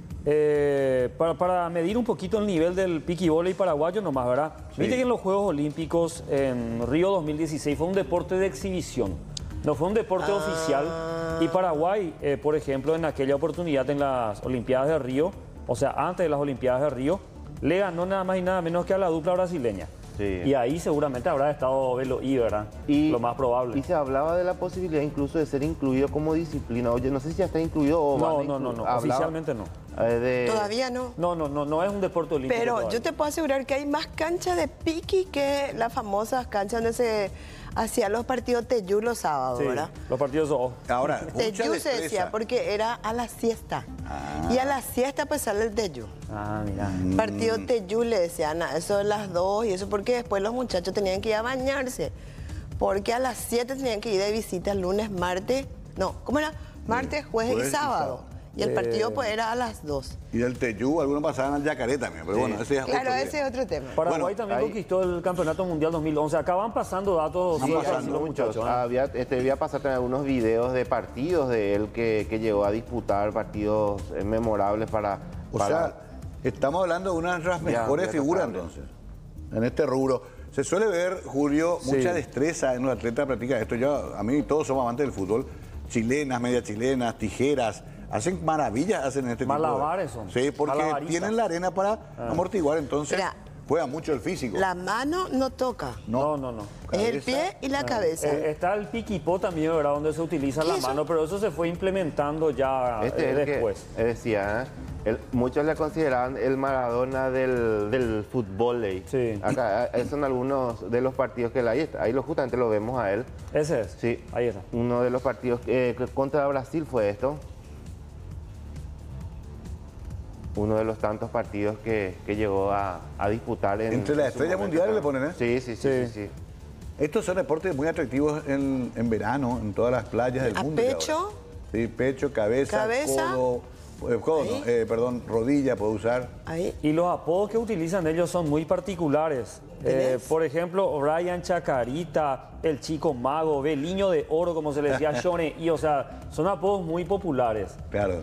eh, para, para medir un poquito el nivel del piqui volley paraguayo nomás, ¿verdad? Sí. Viste que en los Juegos Olímpicos en Río dos mil dieciséis fue un deporte de exhibición, no fue un deporte ah. oficial. Y Paraguay, eh, por ejemplo, en aquella oportunidad en las Olimpiadas de Río, o sea, antes de las Olimpiadas de Río, le ganó nada más y nada menos que a la dupla brasileña. Sí. Y ahí seguramente habrá estado Velo y, ¿verdad? Y, lo más probable. Y se hablaba de la posibilidad incluso de ser incluido como disciplina. Oye, no sé si ya está incluido o no, van no, no, no, hablaba, oficialmente no. De... Todavía no. No, no, no, no es un deporte olímpico. Pero todavía. yo te puedo asegurar que hay más canchas de piqui que las famosas canchas donde se hacían los partidos Teyú los sábados, sí, ¿verdad? Los partidos son... Ahora, Teyú se decía porque era a la siesta. Ah. Y a la siesta pues sale el Teyú. Ah, mira. Mm. Partido Teyú le decían, eso de las dos y eso porque después los muchachos tenían que ir a bañarse. Porque a las siete tenían que ir de visita lunes, martes, no, ¿cómo era? Martes, jueves, jueves y sábado. Y el partido Eh, pues era a las dos. Y del Teyú, algunos pasaban al Yacaré también, pero bueno, ese es Claro, otro ese día. es otro tema. Paraguay Bueno, también ahí- conquistó el Campeonato Mundial dos mil once. Acá van pasando datos. Van sí, pasando así los muchachos. ¿eh? Había, este, voy a pasar también algunos videos de partidos de él que, que llegó a disputar, partidos eh, memorables para... O para- sea, estamos hablando de una de las mejores ya figuras notable. entonces, en este rubro. Se suele ver, Julio, Sí. mucha destreza en los atletas que practican esto. Yo, a mí todos somos amantes del fútbol. Chilenas, medias chilenas, tijeras. Hacen maravillas, hacen este tipo de- Malabares son. Sí, porque Malabaristas. tienen la arena para amortiguar, entonces Mira, juega mucho el físico. La mano no toca. No, no, no. Es el Cabeza. pie y la cabeza. Eh, está el piquipó también, ¿verdad? Donde se utiliza ¿Qué la es eso? mano, pero eso se fue implementando ya Este eh, es el después. que decía, ¿eh? El- muchos le consideraban el Maradona del, del fútbol. ¿eh? Sí. Acá eh, son algunos de los partidos que él ahí está. Ahí lo, justamente lo vemos a él. Ese es. Sí. Ahí está. Uno de los partidos eh, que contra Brasil fue esto. Uno de los tantos partidos que, que llegó a, a disputar en Entre las en su estrellas momento, mundiales claro. le ponen, ¿eh? Sí, sí, sí, Sí. sí, sí. Estos son deportes muy atractivos en, en verano, en todas las playas del ¿A mundo. pecho? ahora. Sí, pecho, cabeza, Cabeza. codo, eh, codo, no, Ahí. eh, perdón, rodilla puede usar. Ahí. Y los apodos que utilizan ellos son muy particulares. Eh, ¿Tenés? por ejemplo, Brian Chacarita, el chico mago, Beliño de oro, como se le decía a Shone, y o sea, son apodos muy populares. Claro.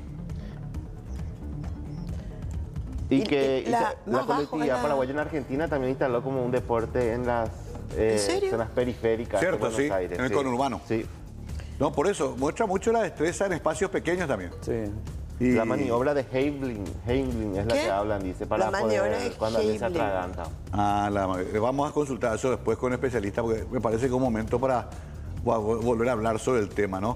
Y Y- que y y la- la, más la bajo colectividad era- paraguaya en Argentina también instaló como un deporte en las eh, ¿En serio? zonas periféricas de Cierto, Buenos sí, Aires. en el conurbano. Sí. No, por eso, muestra mucho la destreza en espacios pequeños también. Sí. Y- La maniobra de Heimling, Heimling es la ¿Qué? que hablan, dice, para La maniobra poder, de cuando alguien se Heimling. atraganta. Ah, la- eh, vamos a consultar eso después con especialistas porque me parece que es un momento para vo- volver a hablar sobre el tema, ¿no?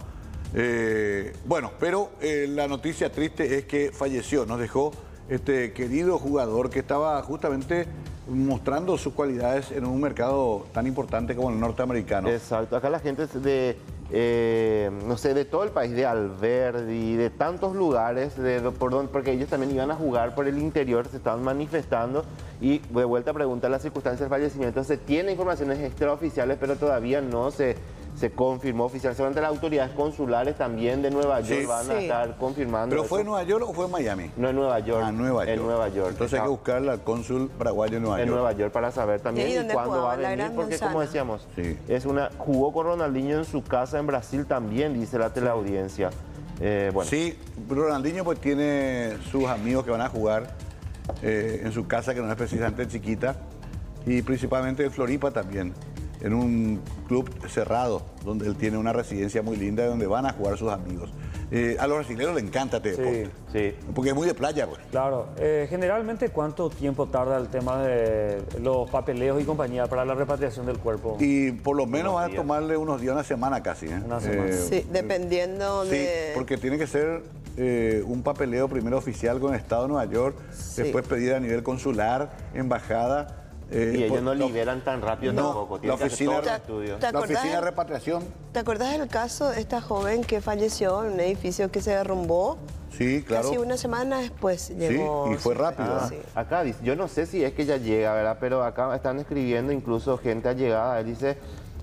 Eh, bueno, pero eh, la noticia triste es que falleció, nos dejó este querido jugador que estaba justamente mostrando sus cualidades en un mercado tan importante como el norteamericano. Exacto, acá la gente es de, eh, no sé, de todo el país, de Alberdi, de tantos lugares, de, por donde, porque ellos también iban a jugar por el interior, se estaban manifestando y de vuelta a preguntar las circunstancias del fallecimiento. Se tiene informaciones extraoficiales, pero todavía no se, se confirmó oficial. Seguramente las autoridades consulares también de Nueva York Sí. van a Sí. estar confirmando. ¿Pero eso. fue en Nueva York o fue en Miami? No, en Nueva York. Ah, Nueva York. En Nueva York. Entonces hay Está- que buscarle al cónsul paraguayo en Nueva en York. Nueva York para saber también ¿Y ahí y dónde cuándo va a jugaba? La venir, Gran porque como Manzana. decíamos, Sí. es una jugó con Ronaldinho en su casa en Brasil también, dice la teleaudiencia. Eh, bueno, Sí, Ronaldinho pues tiene sus amigos que van a jugar eh, en su casa, que no es precisamente chiquita, y principalmente en Floripa también, en un club cerrado, donde él tiene una residencia muy linda, donde van a jugar sus amigos. Eh, a los brasileños les encanta este Sí. deporte, sí. porque es muy de playa, pues. Claro. Eh, generalmente, ¿cuánto tiempo tarda el tema de los papeleos y compañía para la repatriación del cuerpo? Y por lo menos Unos van a días. tomarle unos días, una semana casi. ¿eh? Una semana. Eh, Sí, dependiendo Sí, de... porque tiene que ser eh, un papeleo primero oficial con el Estado de Nueva York, Sí. después pedir a nivel consular, embajada. eh, Y ellos por- no no, liberan tan rápido No, tampoco. la Tienen que hacer oficina- todo el ¿Te- estudio. te La acordás oficina de del- repatriación, ¿Te acordás del caso de esta joven que falleció en un edificio que se derrumbó? sí, claro. Casi una semana después llegó. y fue rápido, Ah, ¿eh? Sí. acá dice, yo no sé si es que ya llega, ¿verdad? Pero acá están escribiendo incluso gente allegada. Él dice,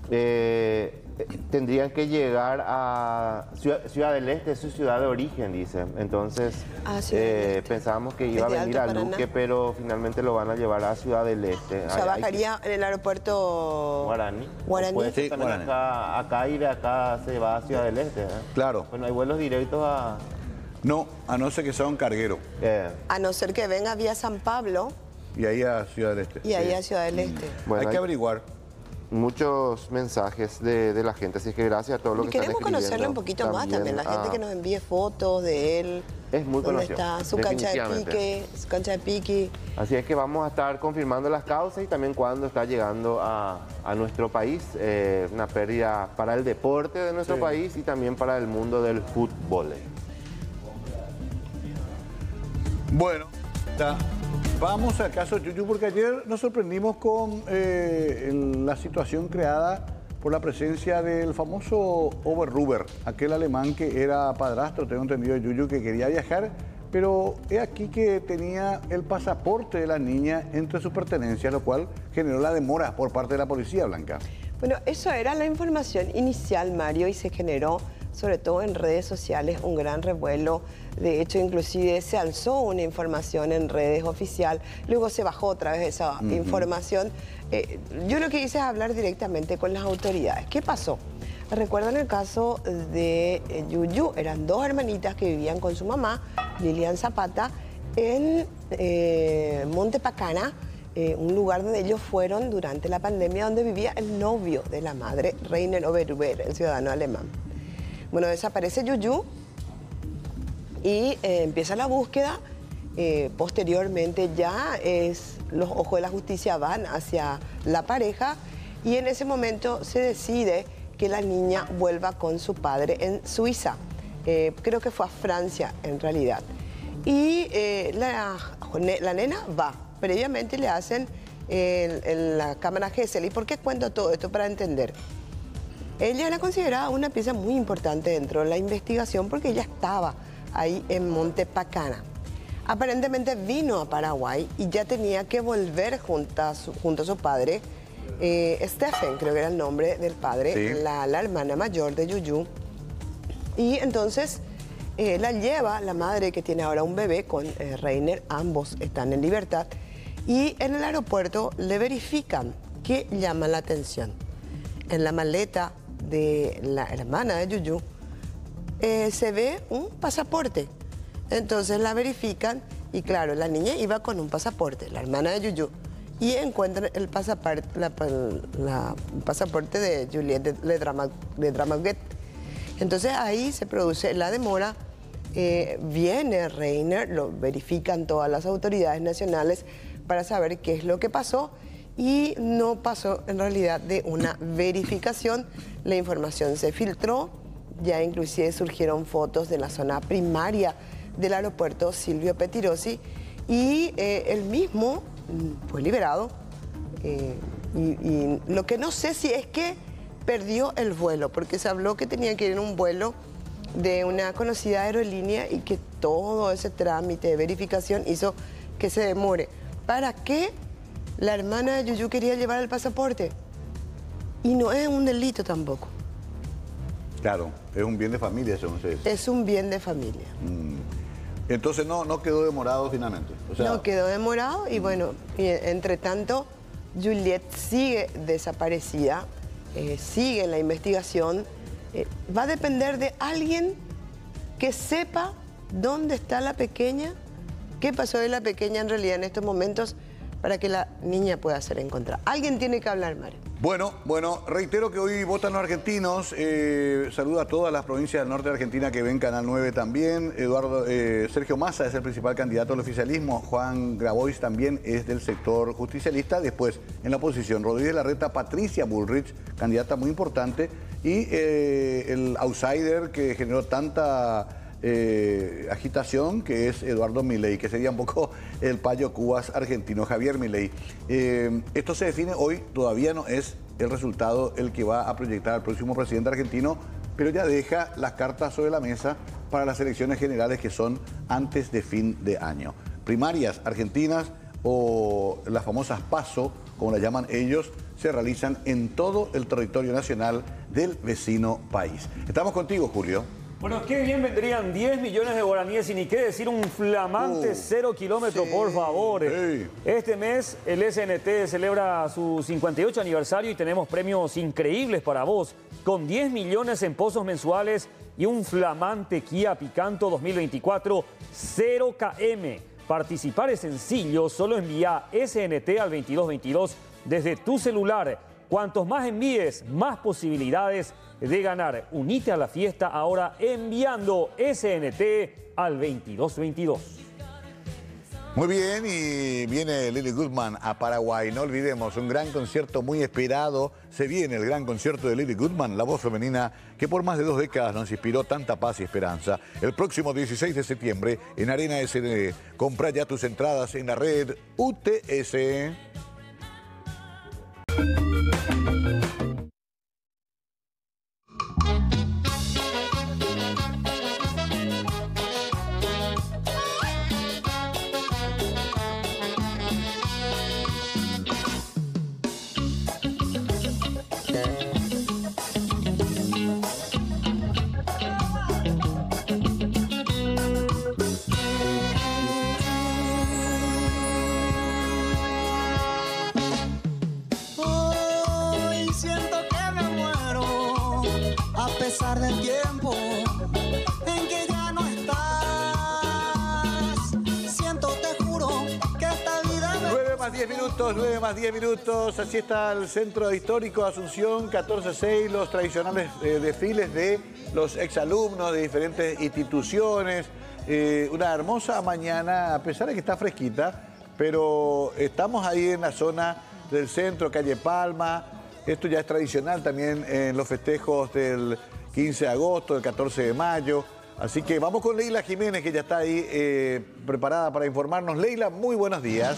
eh, eh, tendrían que llegar a Ciudad, Ciudad del Este, es su ciudad de origen, dice. Entonces, Ah, Ciudad del eh, Este. pensábamos que iba a Desde venir a Alto Paraná. Luque, pero finalmente lo van a llevar a Ciudad del Este. O sea, Hay- hay que- bajaría en el aeropuerto... Guaraní. Guaraní. O puede ser Sí, también Guaraní. acá, acá y de acá se va a Ciudad del Este. ¿eh? Claro. Bueno, hay vuelos directos a... No, a no ser que sea un carguero. eh, A no ser que venga vía San Pablo Y ahí a Ciudad del Este. y ahí a Ciudad del Este. bueno, Hay que hay averiguar. muchos mensajes de, de la gente, así que gracias a todos los Y que están queremos conocerle escribiendo un poquito más también, la gente a- que nos envíe fotos de él. Es muy dónde conocido, está, su cancha de definitivamente. pique, su cancha de pique. Así es que vamos a estar confirmando las causas y también cuándo está llegando a, a nuestro país. Eh, una pérdida para el deporte de nuestro Sí. país y también para el mundo del fútbol. Bueno, ta- vamos al caso Yuyu, porque ayer nos sorprendimos con eh, el- la situación creada por la presencia del famoso Oberruber, aquel alemán que era padrastro, tengo entendido, de Yuyu, que quería viajar, pero es aquí que tenía el pasaporte de la niña entre sus pertenencias, lo cual generó la demora por parte de la policía, Blanca. Bueno, eso era la información inicial, Mario, y se generó sobre todo en redes sociales, un gran revuelo. De hecho, inclusive se alzó una información en redes oficial, luego se bajó otra vez esa uh-huh. información. Eh, yo lo que hice es hablar directamente con las autoridades. ¿Qué pasó? Recuerdan el caso de eh, Yuyu, eran dos hermanitas que vivían con su mamá, Lilian Zapata, en eh, Monte Pacana, eh, un lugar donde ellos fueron durante la pandemia, donde vivía el novio de la madre, Rainer Oberhuber, el ciudadano alemán. Bueno, desaparece Yuyu y eh, empieza la búsqueda. Eh, posteriormente ya es, los ojos de la justicia van hacia la pareja y en ese momento se decide que la niña vuelva con su padre en Suiza. Eh, creo que fue a Francia en realidad. Y eh, la, la nena va. Previamente le hacen eh, el, el, la cámara Gesell. ¿Y por qué cuento todo esto? Para entender. Ella era considerada una pieza muy importante dentro de la investigación porque ella estaba ahí en Monte Pacana. Aparentemente vino a Paraguay y ya tenía que volver junto a su, junto a su padre, eh, Stephen, creo que era el nombre del padre, sí. la, la hermana mayor de Yuyu. Y entonces eh, la lleva la madre que tiene ahora un bebé con eh, Rainer, ambos están en libertad. Y en el aeropuerto le verifican qué llama la atención. En la maleta de la hermana de Yuyu eh, se ve un pasaporte. Entonces la verifican y claro, la niña iba con un pasaporte, la hermana de Yuyu, y encuentran el pasaporte, la, la, el pasaporte de Juliette Le Dramaguet. Entonces ahí se produce la demora, eh, viene Rainer, lo verifican todas las autoridades nacionales para saber qué es lo que pasó y no pasó en realidad de una verificación, la información se filtró, ya inclusive surgieron fotos de la zona primaria del aeropuerto Silvio Pettirossi y eh, él mismo fue liberado eh, y, y lo que no sé si es que perdió el vuelo, porque se habló que tenía que ir en un vuelo de una conocida aerolínea y que todo ese trámite de verificación hizo que se demore. ¿Para qué la hermana de Yuyu quería llevar el pasaporte? Y no es un delito tampoco. Claro, es un bien de familia, según se dice. Es un bien de familia. Mm. Entonces no, no quedó demorado finalmente. O sea, no quedó demorado y bueno, y, entre tanto, Juliette sigue desaparecida, eh, sigue en la investigación. Eh, va a depender de alguien que sepa dónde está la pequeña, qué pasó de la pequeña en realidad en estos momentos para que la niña pueda ser encontrada. Alguien tiene que hablar, Mario. Bueno, bueno, reitero que hoy votan los argentinos. Eh, saludo a todas las provincias del norte de Argentina que ven Canal nueve también. Eduardo, eh, Sergio Massa es el principal candidato al oficialismo. Juan Grabois también es del sector justicialista. Después, en la oposición, Rodríguez Larreta, Patricia Bullrich, candidata muy importante. Y eh, el outsider que generó tanta eh, agitación, que es Eduardo Milei, que sería un poco el payo cubas argentino, Javier Milei. Eh, esto se define hoy, todavía no es el resultado el que va a proyectar al próximo presidente argentino, pero ya deja las cartas sobre la mesa para las elecciones generales que son antes de fin de año. Primarias argentinas o las famosas PASO, como las llaman ellos, se realizan en todo el territorio nacional del vecino país. Estamos contigo, Julio. Bueno, qué bien vendrían diez millones de guaraníes y ni qué decir un flamante uh, cero kilómetro, sí, por favor. Sí. Este mes el S N T celebra su cincuenta y ocho aniversario y tenemos premios increíbles para vos, con diez millones en pozos mensuales y un flamante Kia Picanto dos mil veinticuatro cero kilómetros. Participar es sencillo, solo envía S N T al veintidós veintidós desde tu celular. Cuantos más envíes, más posibilidades de ganar. Unite a la fiesta ahora enviando S N T al veintidós veintidós. Muy bien, y viene Lily Goodman a Paraguay. No olvidemos, un gran concierto muy esperado. Se viene el gran concierto de Lily Goodman, la voz femenina que por más de dos décadas nos inspiró tanta paz y esperanza. El próximo dieciséis de septiembre en Arena S N D. Compra ya tus entradas en la red U T S. pesar del tiempo en que ya no estás, siento, te juro, que esta vida me... nueve más diez minutos, nueve más diez minutos, así está el Centro Histórico de Asunción, catorce seis, los tradicionales eh, desfiles de los exalumnos de diferentes instituciones. Eh, una hermosa mañana, a pesar de que está fresquita, pero estamos ahí en la zona del centro, calle Palma. Esto ya es tradicional también en los festejos del quince de agosto, del catorce de mayo. Así que vamos con Leila Jiménez, que ya está ahí eh, preparada para informarnos. Leila, muy buenos días.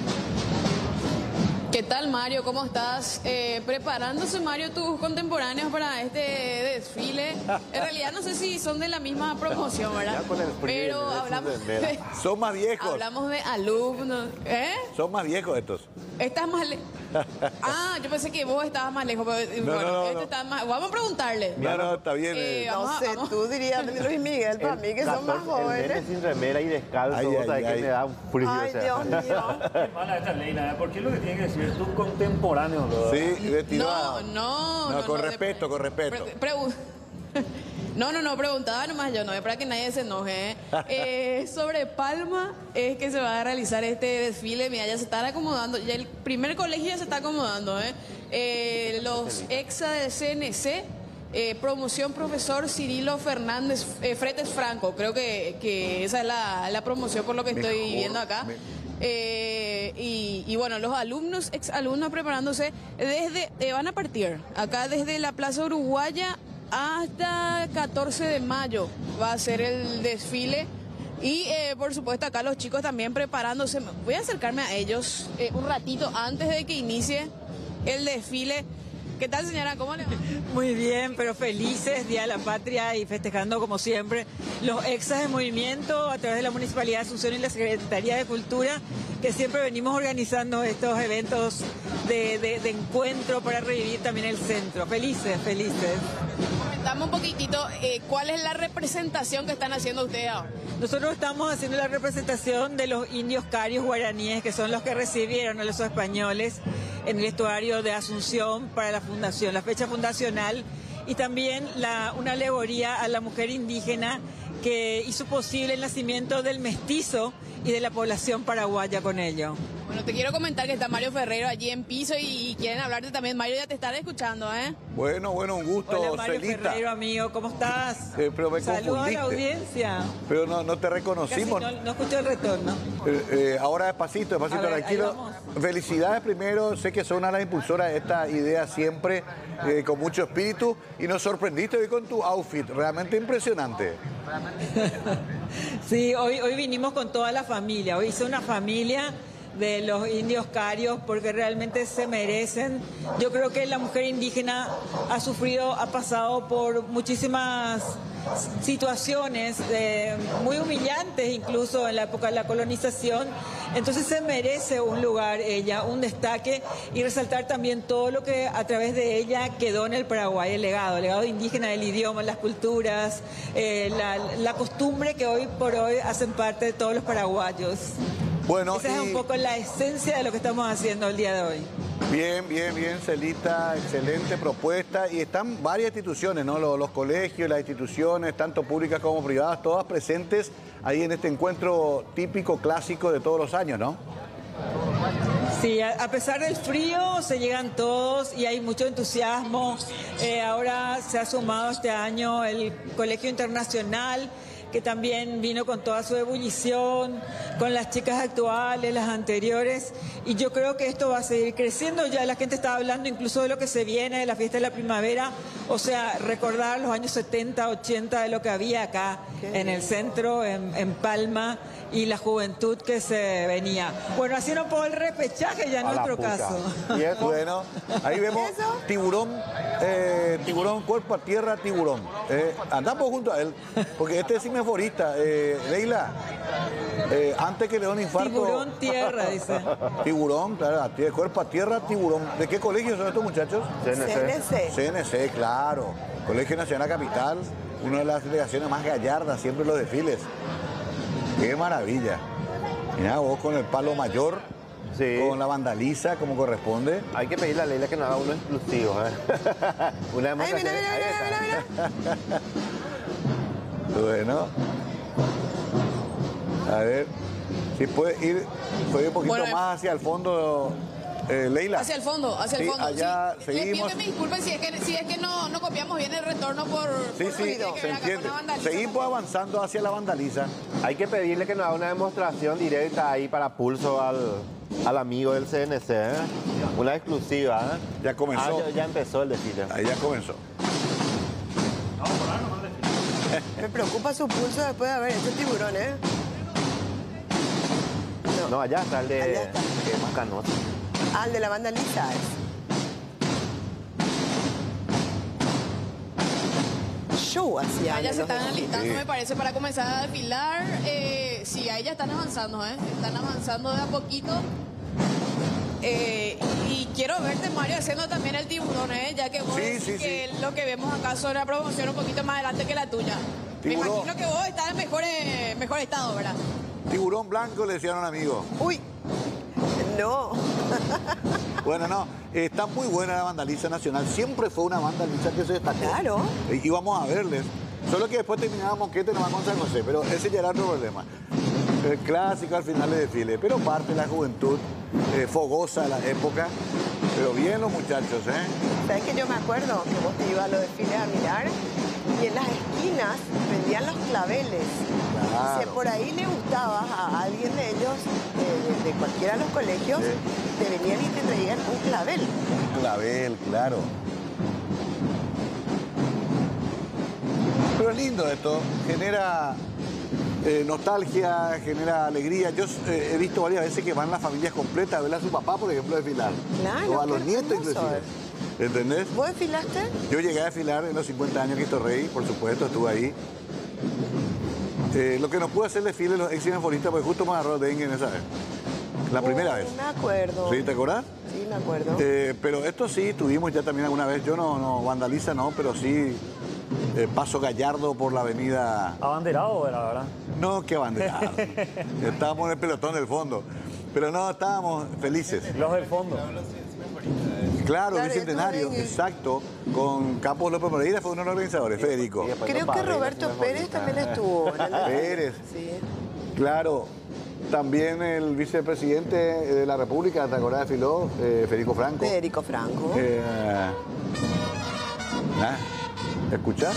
¿Qué tal, Mario? ¿Cómo estás? Eh, preparándose, Mario, tus contemporáneos para este desfile. En realidad no sé si son de la misma promoción, ¿verdad? Ya con el frío, pero hablamos de, son más viejos. Hablamos de alumnos. ¿Eh? Son más viejos estos. Estás más lejos. Ah, yo pensé que vos estabas más lejos. Pero, no, bueno, no, este no. está más... Vamos a preguntarle. No, no, está bien. Eh, Eh, vamos No a- sé, vamos- tú dirías Luis Miguel, para mí que son más El jóvenes. nene sin remera y descalzo, Ay, vos ay, sabés ay. que me da un frío. Ay, o sea. Dios mío. Qué mala esta Leila, ¿eh? ¿Por qué es lo que tiene que decir tus contemporáneos? ¿Verdad? sí, vestido No, a- no, No, no. con no, de- respeto, con respeto. Pre- pregu- No, no, no, preguntaba nomás yo, no es para que nadie se enoje. ¿eh? Eh, sobre Palma es que se va a realizar este desfile, mira, ya se están acomodando, ya el primer colegio ya se está acomodando, ¿eh? Eh, los exa del C N C, eh, promoción profesor Cirilo Fernández eh, Fretes Franco, creo que, que esa es la, la promoción por lo que estoy Mejor, viendo acá. me- Eh, y, y bueno, los alumnos, exalumnos preparándose desde, eh, van a partir acá desde la Plaza Uruguaya hasta catorce de mayo va a ser el desfile. Y eh, por supuesto acá los chicos también preparándose. Voy a acercarme a ellos eh, un ratito antes de que inicie el desfile. ¿Qué tal, señora? ¿Cómo le va? Muy bien, pero felices, Día de la Patria y festejando como siempre los exas de movimiento a través de la Municipalidad de Asunción y la Secretaría de Cultura, que siempre venimos organizando estos eventos de, de- de encuentro para revivir también el centro. Felices, felices. Comentame un poquitito eh, cuál es la representación que están haciendo ustedes ahora. Nosotros estamos haciendo la representación de los indios carios guaraníes, que son los que recibieron a los españoles en el estuario de Asunción para la fundación, la fecha fundacional, y también la, una alegoría a la mujer indígena que hizo posible el nacimiento del mestizo y de la población paraguaya con ello. Bueno, te quiero comentar que está Mario Ferrero allí en piso y, y quieren hablarte también. Mario, ya te están escuchando, ¿eh? Bueno, bueno, un gusto, Hola Mario Celita. Ferrero, amigo, ¿cómo estás? Eh, pero me Saludos a la confundiste. audiencia. Pero no, no te Casi reconocimos. no, no escucho el retorno. Eh, eh, ahora despacito, despacito, A ver, ahí tranquilo. vamos. Felicidades primero, sé que son una de las impulsoras de esta idea siempre, eh, con mucho espíritu, y nos sorprendiste hoy con tu outfit, realmente impresionante. Sí, hoy, hoy vinimos con toda la familia. Hoy hice una familia de los indios carios porque realmente se merecen. Yo creo que la mujer indígena ha sufrido, ha pasado por muchísimas situaciones eh, muy humillantes, incluso en la época de la colonización. Entonces se merece un lugar ella, un destaque, y resaltar también todo lo que a través de ella quedó en el Paraguay, el legado, el legado indígena, el idioma, las culturas, eh, la, la costumbre que hoy por hoy hacen parte de todos los paraguayos. Bueno, Esa es y- un poco la esencia de lo que estamos haciendo el día de hoy. Bien, bien, bien, Celita, excelente propuesta. Y están varias instituciones, ¿no? Los, los colegios, las instituciones, tanto públicas como privadas, todas presentes ahí en este encuentro típico, clásico de todos los años, ¿no? Sí, a, a pesar del frío se llegan todos y hay mucho entusiasmo. Eh, ahora se ha sumado este año el Colegio Internacional, que también vino con toda su ebullición, con las chicas actuales, las anteriores, y yo creo que esto va a seguir creciendo. Ya la gente estaba hablando incluso de lo que se viene, de la fiesta de la primavera, o sea, recordar los años setenta, ochenta de lo que había acá en el centro, en, en Palma, y la juventud que se venía. Bueno, así no puedo el repechaje ya en A la nuestro puta. caso. Y eso, bueno, ahí vemos tiburón, eh, tiburón, cuerpo a tierra, tiburón. Eh, andamos junto a él, porque este es cineforista. Eh, Leila, eh, antes que le dé un infarto... Tiburón tierra, dice. Tiburón, claro, a tie- cuerpo a tierra, tiburón. ¿De qué colegio son estos muchachos? C N C. C N C. C N C, claro. Colegio Nacional Capital, una de las delegaciones más gallardas siempre en los desfiles. Qué maravilla. Mirá, vos con el palo mayor, Sí. Con la vandaliza como corresponde. Hay que pedirle a Leila que nos haga uno exclusivo. ¿eh? Una Ay, demostración. mira, mira, Ahí mira, está. mira, mira. Bueno. A ver. Si puede ir, puede ir un poquito Bueno, más hacia el fondo, eh, Leila. Hacia el fondo, hacia el Sí, fondo. allá Sí. Les pido seguimos. que me disculpen si es que, si es que no, no copiamos bien el retorno por, Sí, por sí, ruido. se entiende. Seguimos avanzando hacia la vandaliza. Hay que pedirle que nos haga una demostración directa ahí para pulso al, al amigo del C N C. ¿eh? Una exclusiva. ¿eh? Ya comenzó. Ah, ya, ya empezó el desfile. Ahí ya comenzó. Me preocupa su pulso después de haber hecho tiburón, ¿eh? No, allá está el de Allá está. que es más canoso. Ah, el de la banda lisa es. Show hacía. Allá se los están dos. alistando, Sí. me parece, para comenzar a desfilar. Eh, sí, ahí ya están avanzando, ¿eh? Están avanzando de a poquito. Eh, y quiero verte, Mario, haciendo también el tiburón, ¿eh? Ya que vos Sí, decís sí, que lo que vemos acá son una promoción un poquito más adelante que la tuya. Tiburón. Me imagino que vos estás en mejor, eh, mejor estado, ¿verdad? Tiburón blanco le decían a un amigo. Uy, no. Bueno, no, eh, está muy buena la vandaliza nacional. Siempre fue una vandaliza que se destacó. Claro. Eh, íbamos a verles. Solo que después terminábamos Moquete nomás con San José, pero ese ya era otro problema. El clásico al final de desfile, pero parte de la juventud, eh, fogosa de la época. Pero bien los muchachos, ¿eh? ¿Sabes que yo me acuerdo que vos te ibas a los desfiles a mirar y en las esquinas vendían los claveles? Claro. Si por ahí le gustaba a alguien de ellos, de, de- de cualquiera de los colegios, Sí. te venían y te traían un clavel. Clavel, claro. Pero es lindo esto, genera eh, nostalgia, genera alegría. Yo eh, he visto varias veces que van las familias completas a ver a su papá, por ejemplo, desfilar. Claro, O a los qué nietos hermoso inclusive. ¿Entendés? ¿Vos desfilaste? Yo llegué a desfilar en los cincuenta años de Cristo Rey, por supuesto, estuve ahí. Eh, lo que nos pudo hacer desfile los ex cineforistas, porque justo me agarró dengue en esa vez. La primera Uy, vez. Me acuerdo. ¿Sí? ¿Te acordás? Sí, me acuerdo. Eh, pero esto sí, tuvimos ya también alguna vez. Yo no, no vandaliza, no, pero sí eh, paso gallardo por la avenida. Abanderado era, ¿verdad? No, qué abanderado. Estábamos en el pelotón del fondo. Pero no, estábamos felices. Los del fondo. Claro, Claro, bicentenario, estuve en- exacto. Con Campos López Moreira fue uno de los organizadores, Federico. Y después Creo los que padrinos Roberto cineforistas. Pérez también estuvo. en el desfile. Pérez. Sí. Claro. También el vicepresidente de la República, ¿te acordás de Filó? Eh, Federico Franco. Federico Franco. Eh, ¿ah? ¿Escuchás?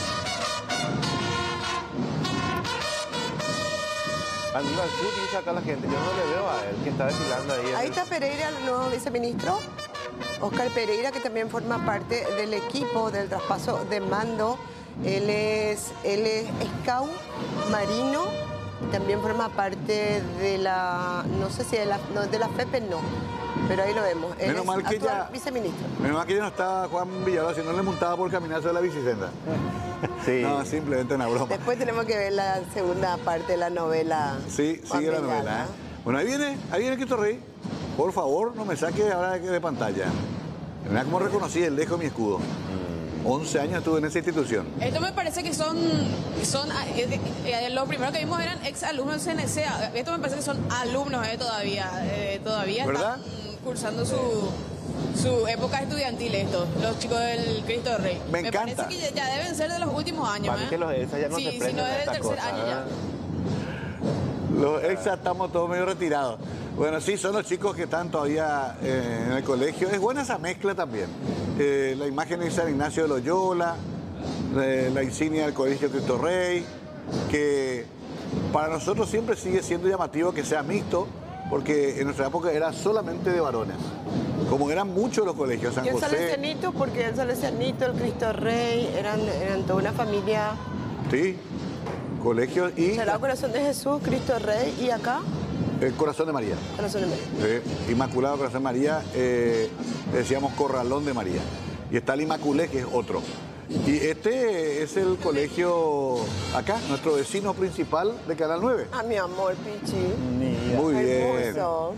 Aníbal Schut dice acá la gente, yo no le veo a él, que está desfilando ahí. en Ahí el- está Pereira, el nuevo viceministro. Oscar Pereira, que también forma parte del equipo del traspaso de mando. Él es, él es scout marino. También forma parte de la, no sé si de la, no, de la FEPE no, pero ahí lo vemos. Él Menos es mal que actual ya- viceministro. Menos mal que ya no estaba Juan Villalobos, si no le montaba por caminarse de la bicicenda. Sí. No, simplemente una broma. Después tenemos que ver la segunda parte de la novela. Sí, Juan sigue la Bengala. novela. ¿eh? Bueno, ahí viene, ahí viene Cristo Rey. Por favor, no me saque ahora de de pantalla. Mira cómo reconocí el lejos mi escudo. once años estuve en esa institución. Esto me parece que son, son eh, eh, eh, lo primero que vimos eran ex alumnos del C N C. Esto me parece que son alumnos eh, todavía. eh, todavía ¿Verdad? están cursando su, su época estudiantil estos, los chicos del Cristo Rey. Me encanta. parece que ya, ya deben ser de los últimos años. Para mí ¿eh? que los ESA ya no sí, se si prenden no a es del esta tercer cosa, año ya. ¿eh? Los exas estamos todos medio retirados. Bueno, sí, son los chicos que están todavía eh, en el colegio. Es buena esa mezcla también. Eh, la imagen de San Ignacio de Loyola, eh, la insignia del Colegio Cristo Rey, que para nosotros siempre sigue siendo llamativo que sea mixto, porque en nuestra época era solamente de varones. Como eran muchos los colegios, San Y el José. Salesianito, porque el Salesianito, el Cristo Rey, eran, eran toda una familia. Sí, colegios y Sagrado Corazón de Jesús, Cristo Rey, y acá, el Corazón de María. Corazón de María. Sí, Inmaculado Corazón de María, eh, decíamos Corralón de María. Y está el Inmaculé, que es otro. Y este es el colegio acá, nuestro vecino principal de Canal nueve. Ah, mi amor, Pichi. Muy bien. Hermoso.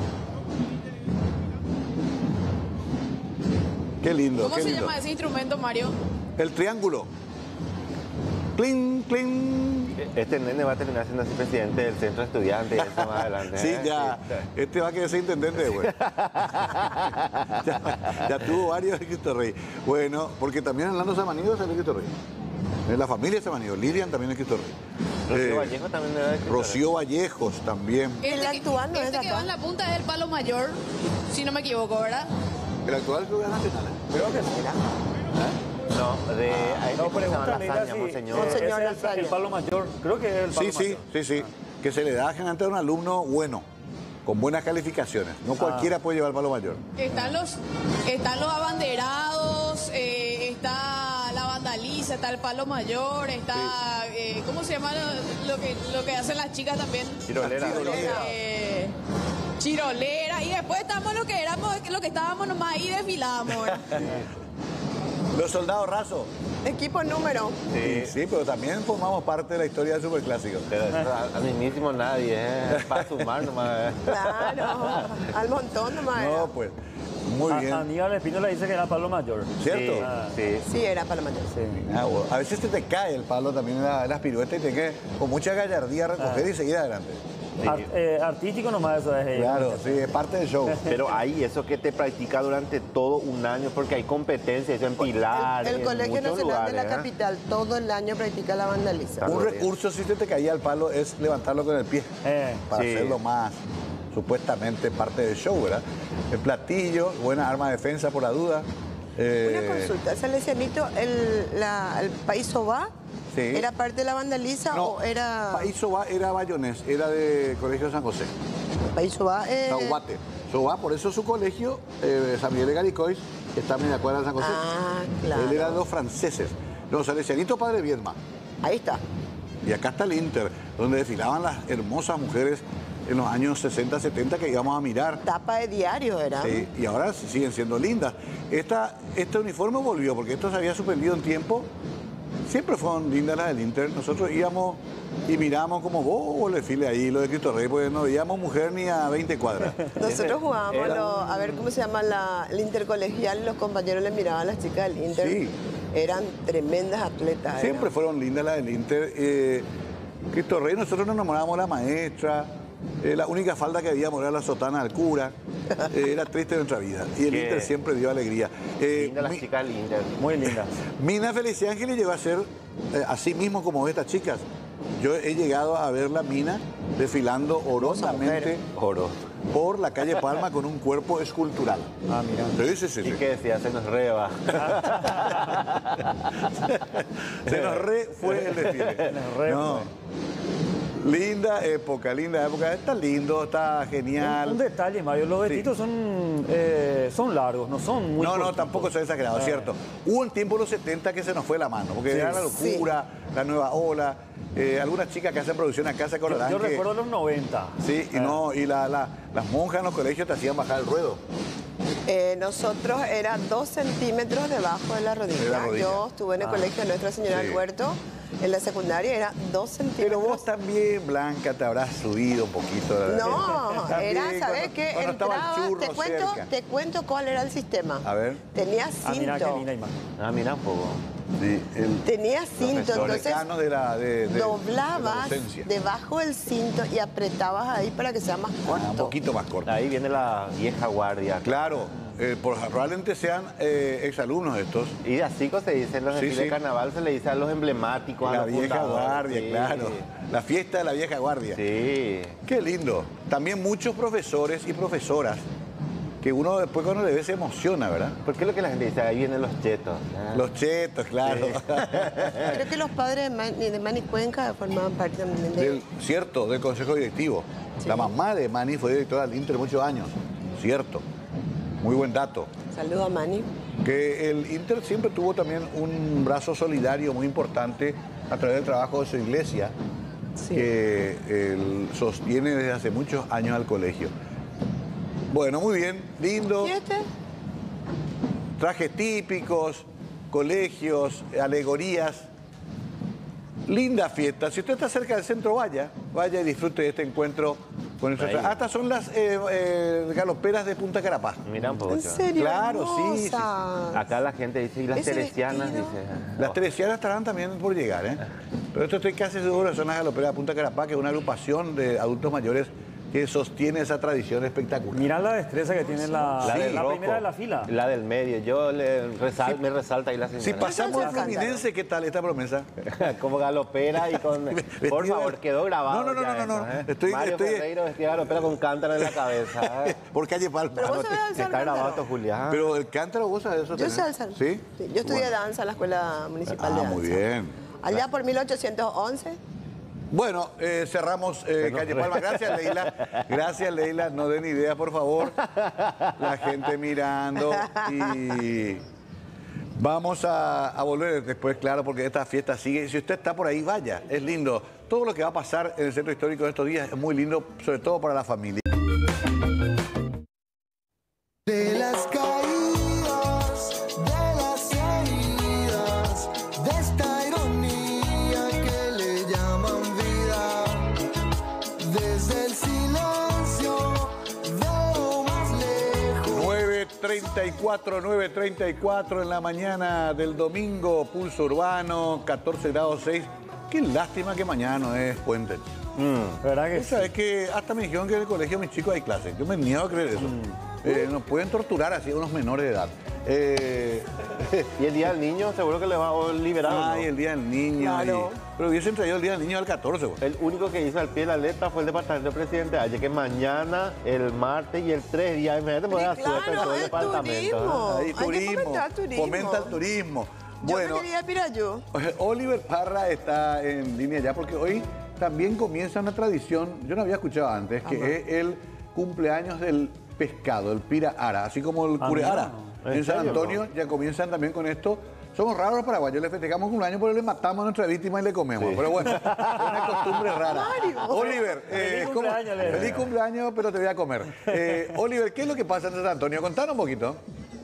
Qué lindo, ¿Cómo qué se lindo. llama ese instrumento, Mario? El triángulo. Cling, cling. Este nene va a terminar siendo así presidente del centro de estudiantes y eso más adelante. Sí, ¿eh? ya. Sí. Este va a querer ser intendente, güey. ya, ya tuvo varios de Cristo Rey. Bueno, porque también Orlando Samaniego es el Cristo Rey. Es la familia Samaniego. Lilian también es Cristo Rey. Rocío Eh, Vallejo también era de Cristo Rey. Rocío Vallejos también. El Este que- actual no es este de que acá. va en la punta es el palo mayor, si no me equivoco, ¿verdad? El actual creo que es nacional. Creo que sí. No, de ahí No, se llama pregúntale, Lasaña, si monseñor. ese Monseñor es el, Lasaña. el palo mayor. Creo que es el palo Sí, sí, mayor. sí, sí. Que se le da generalmente a un alumno bueno, con buenas calificaciones. No cualquiera puede llevar el palo mayor. Están los, están los abanderados, eh, está la vandaliza, está el palo mayor, está, eh, ¿cómo se llama lo, lo que, lo que hacen las chicas también? Chirolera. Eh, chirolera, y después estamos lo que éramos, lo que estábamos nomás ahí desfilamos. ¿verdad? Los soldados rasos. Equipo número. Sí, sí, pero también formamos parte de la historia del Superclásico. Pero eso a, a mí mismo nadie, ¿eh? Para sumar nomás. ¿eh? Claro. Al montón nomás. No, era. pues, muy A- bien. Aníbal Espínola dice que era palo mayor. ¿Cierto? Sí, sí. Sí, era para mayor. Ah, bueno. A veces te, te cae el palo también en, la- en las piruetas y te que con mucha gallardía recoger y seguir adelante. Ar- eh, artístico nomás eso es. eh, Claro, sí, es parte del show. Pero hay eso que te practica durante todo un año porque hay competencias en Pilar. El, el en Colegio muchos Nacional de la lugares, ¿eh? Capital todo el año practica la vandaliza. Un recurso, si te, te caía el palo, es levantarlo con el pie. Eh, Para sí. hacerlo más, supuestamente, parte del show, ¿verdad? El platillo, buena arma de defensa por la duda. Eh, Una consulta, Salesianito, el, la, el País Sobá, Sí. ¿era parte de la vandaliza No, o era...? País Sobá era bayonés, era de Colegio San José. País Sobá, eh... Zahuate. Sobá, por eso su colegio, eh, San Miguel de Garicois, está en la cuadra de San José. Ah, claro. Él era de los franceses. Los salesianitos Padre Viedma. Ahí está. Y acá está el Inter, donde desfilaban las hermosas mujeres en los años sesenta, setenta que íbamos a mirar. Tapa de diario era. Sí, y ahora siguen siendo lindas. Esta, este uniforme volvió, porque esto se había suspendido un tiempo. Siempre fueron lindas las del Inter. Nosotros íbamos y mirábamos como bobo el desfile ahí, lo de Cristo Rey, porque no veíamos mujer ni a veinte cuadras. Nosotros jugábamos, Era- lo- a ver cómo se llama la, el intercolegial, y los compañeros le miraban a las chicas del Inter. Sí. Eran tremendas atletas. Siempre eran. fueron lindas las del Inter. Eh, Cristo Rey, nosotros nos enamorábamos de la maestra. Eh, la única falta que habíamos era la sotana del cura. Eh, era triste nuestra vida. Y el Qué- Inter siempre dio alegría. Eh, Linda las mi- chicas del Inter. muy linda. Mina Felicia Ángeles llegó a ser eh, así mismo como estas chicas. Yo he llegado a ver la Mina desfilando orosamente Oro. por la calle Palma con un cuerpo escultural. Ah, mira. Sí, sí, sí, ¿Y sí. qué decía? Se nos reba. Se nos re fue el desfile. Se nos re No. Linda época, linda época. Está lindo, está genial. Un, un detalle, Mario, los Sí. vestidos son, eh, son largos, no son muy No, no, cortitos. tampoco se ha exagerado, Eh. cierto. Hubo un tiempo en los setenta que se nos fue la mano, porque Sí. era la locura, la nueva ola. Eh, algunas chicas que hacen producción acá se Yo, acordarán yo que- recuerdo los noventa. Sí, y, Eh. no, y la- la- las monjas en los colegios te hacían bajar el ruedo. Eh, nosotros era dos centímetros debajo de la rodilla. De la rodilla. Yo estuve en el Ah. colegio de Nuestra Señora Sí. del Huerto. En la secundaria era dos Pero centímetros. vos también, Blanca, te habrás subido un poquito. ¿verdad? No, También era, ¿sabes cuando- qué? cuando estaba el Entraba, churro te cuento, cerca. te cuento cuál era el sistema. A ver. Tenía Ah, mira qué cinto. linda imagen. Ah, mira un poco. Sí, el, Tenía cinto, los entonces decanos de la, de, de- de la doblabas docencia. debajo del cinto y apretabas ahí para que sea más Ah, corto. un poquito más corto. Ahí viene la vieja guardia. Claro, eh, por, probablemente sean eh, exalumnos estos. Y así como se dice en los Sí, desfiles sí. de carnaval, se le dice a los emblemáticos, a La los vieja fundadores. guardia, Sí. claro. La fiesta de la vieja guardia. Sí. Qué lindo. También muchos profesores y profesoras que uno después cuando le ve se emociona, ¿verdad? ¿Por qué es lo que la gente dice? Ahí vienen los chetos. Ah. Los chetos, claro. Creo que los padres de Mani, de Mani Cuenca formaban parte también de... Del, cierto, del consejo directivo. Sí. La mamá de Mani fue directora del Inter muchos años. Cierto. Muy buen dato. Saludos a Mani. Que el Inter siempre tuvo también un brazo solidario muy importante a través del trabajo de su iglesia, Sí. que él sostiene desde hace muchos años al colegio. Bueno, muy bien, lindo. ¿Y este? Trajes típicos, colegios, alegorías. Linda fiesta. Si usted está cerca del centro, vaya, vaya y disfrute de este encuentro Con nuestra- hasta son las eh, eh, galoperas de Punta Carapaz. Mira un poco. ¿En serio? Claro, sí, sí, sí. Hermosa. Acá la gente dice, y las Ese teresianas, vestido. dice. Las teresianas estarán también por llegar, ¿eh? Pero esto estoy casi seguro que son las galoperas de Punta Carapaz, que es una agrupación de adultos mayores que sostiene esa tradición espectacular. Mirá la destreza que tiene la, La del la rojo, primera de la fila. La del medio. Yo le resal- me resalta ahí la señora. Si pasamos Yo al soy Fluminense, ¿qué tal esta promesa? Como galopera y con... Por Vestido favor, de- quedó grabado. No, no, no, ya no, no, eso, no. ¿eh? Estoy- Mario estoy- Ferreiro vestido de galopera con cántaro en la cabeza. ¿eh? Por calle Palma. Pero vos sabés danzar Está grabado cántaro. esto, Julián. Pero el cántaro, ¿vos sabés eso? Yo tenés? sé alzar. ¿Sí? Sí, yo estudié Bueno. danza en la Escuela Municipal de Ah, Danza. muy bien. Allá por mil ochocientos once. Bueno, eh, cerramos eh, Calle Palma. Gracias, Leila. Gracias, Leila. No den ideas, por favor. La gente mirando. Y vamos a, a volver después, claro, porque esta fiesta sigue. Si usted está por ahí, vaya. Es lindo. Todo lo que va a pasar en el centro histórico de estos días es muy lindo, sobre todo para la familia. De las caídas, de las heridas, de esta ironía que le llaman vida, desde el silencio veo más lejos. nueve treinta y cuatro, nueve treinta y cuatro en la mañana del domingo, pulso urbano, catorce grados seis. Qué lástima que mañana no es puente. ¿Verdad que sí? ¿Sabes que hasta me dijeron que en el colegio mis chicos hay clases? Yo me niego a creer eso. Eh, nos pueden torturar así a unos menores de edad. Eh, Y el día del niño seguro que le va a liberar. ¿no? ay, el día del niño. Claro. y- pero hubiesen traído el día del niño al catorce. Pues. El único que hizo al pie de la letra fue el departamento del presidente ayer, que mañana, el martes y el tres días, imagínate, me voy a dar suerte en Claro, todo el el departamento. turismo. ¿eh? Ahí, Hay que turismo. fomentar turismo. Fomenta el turismo. Yo Bueno, me quería ir a Pirayú. Oliver Parra está en línea ya porque hoy también comienza una tradición, yo no había escuchado antes, que es el cumpleaños del pescado, el pira ara, así como el Ah, cureara. ¿en En San serio, Antonio ya comienzan también con esto. Somos raros los paraguayos, le festejamos cumpleaños, pero le matamos a nuestra víctima y le comemos. Pero bueno, es una costumbre rara. Mario. Oliver, eh, Feliz ¿cómo- cumpleaños, le- feliz cumpleaños, pero te voy a comer. Eh, Oliver, ¿qué es lo que pasa en San Antonio? Contanos un poquito.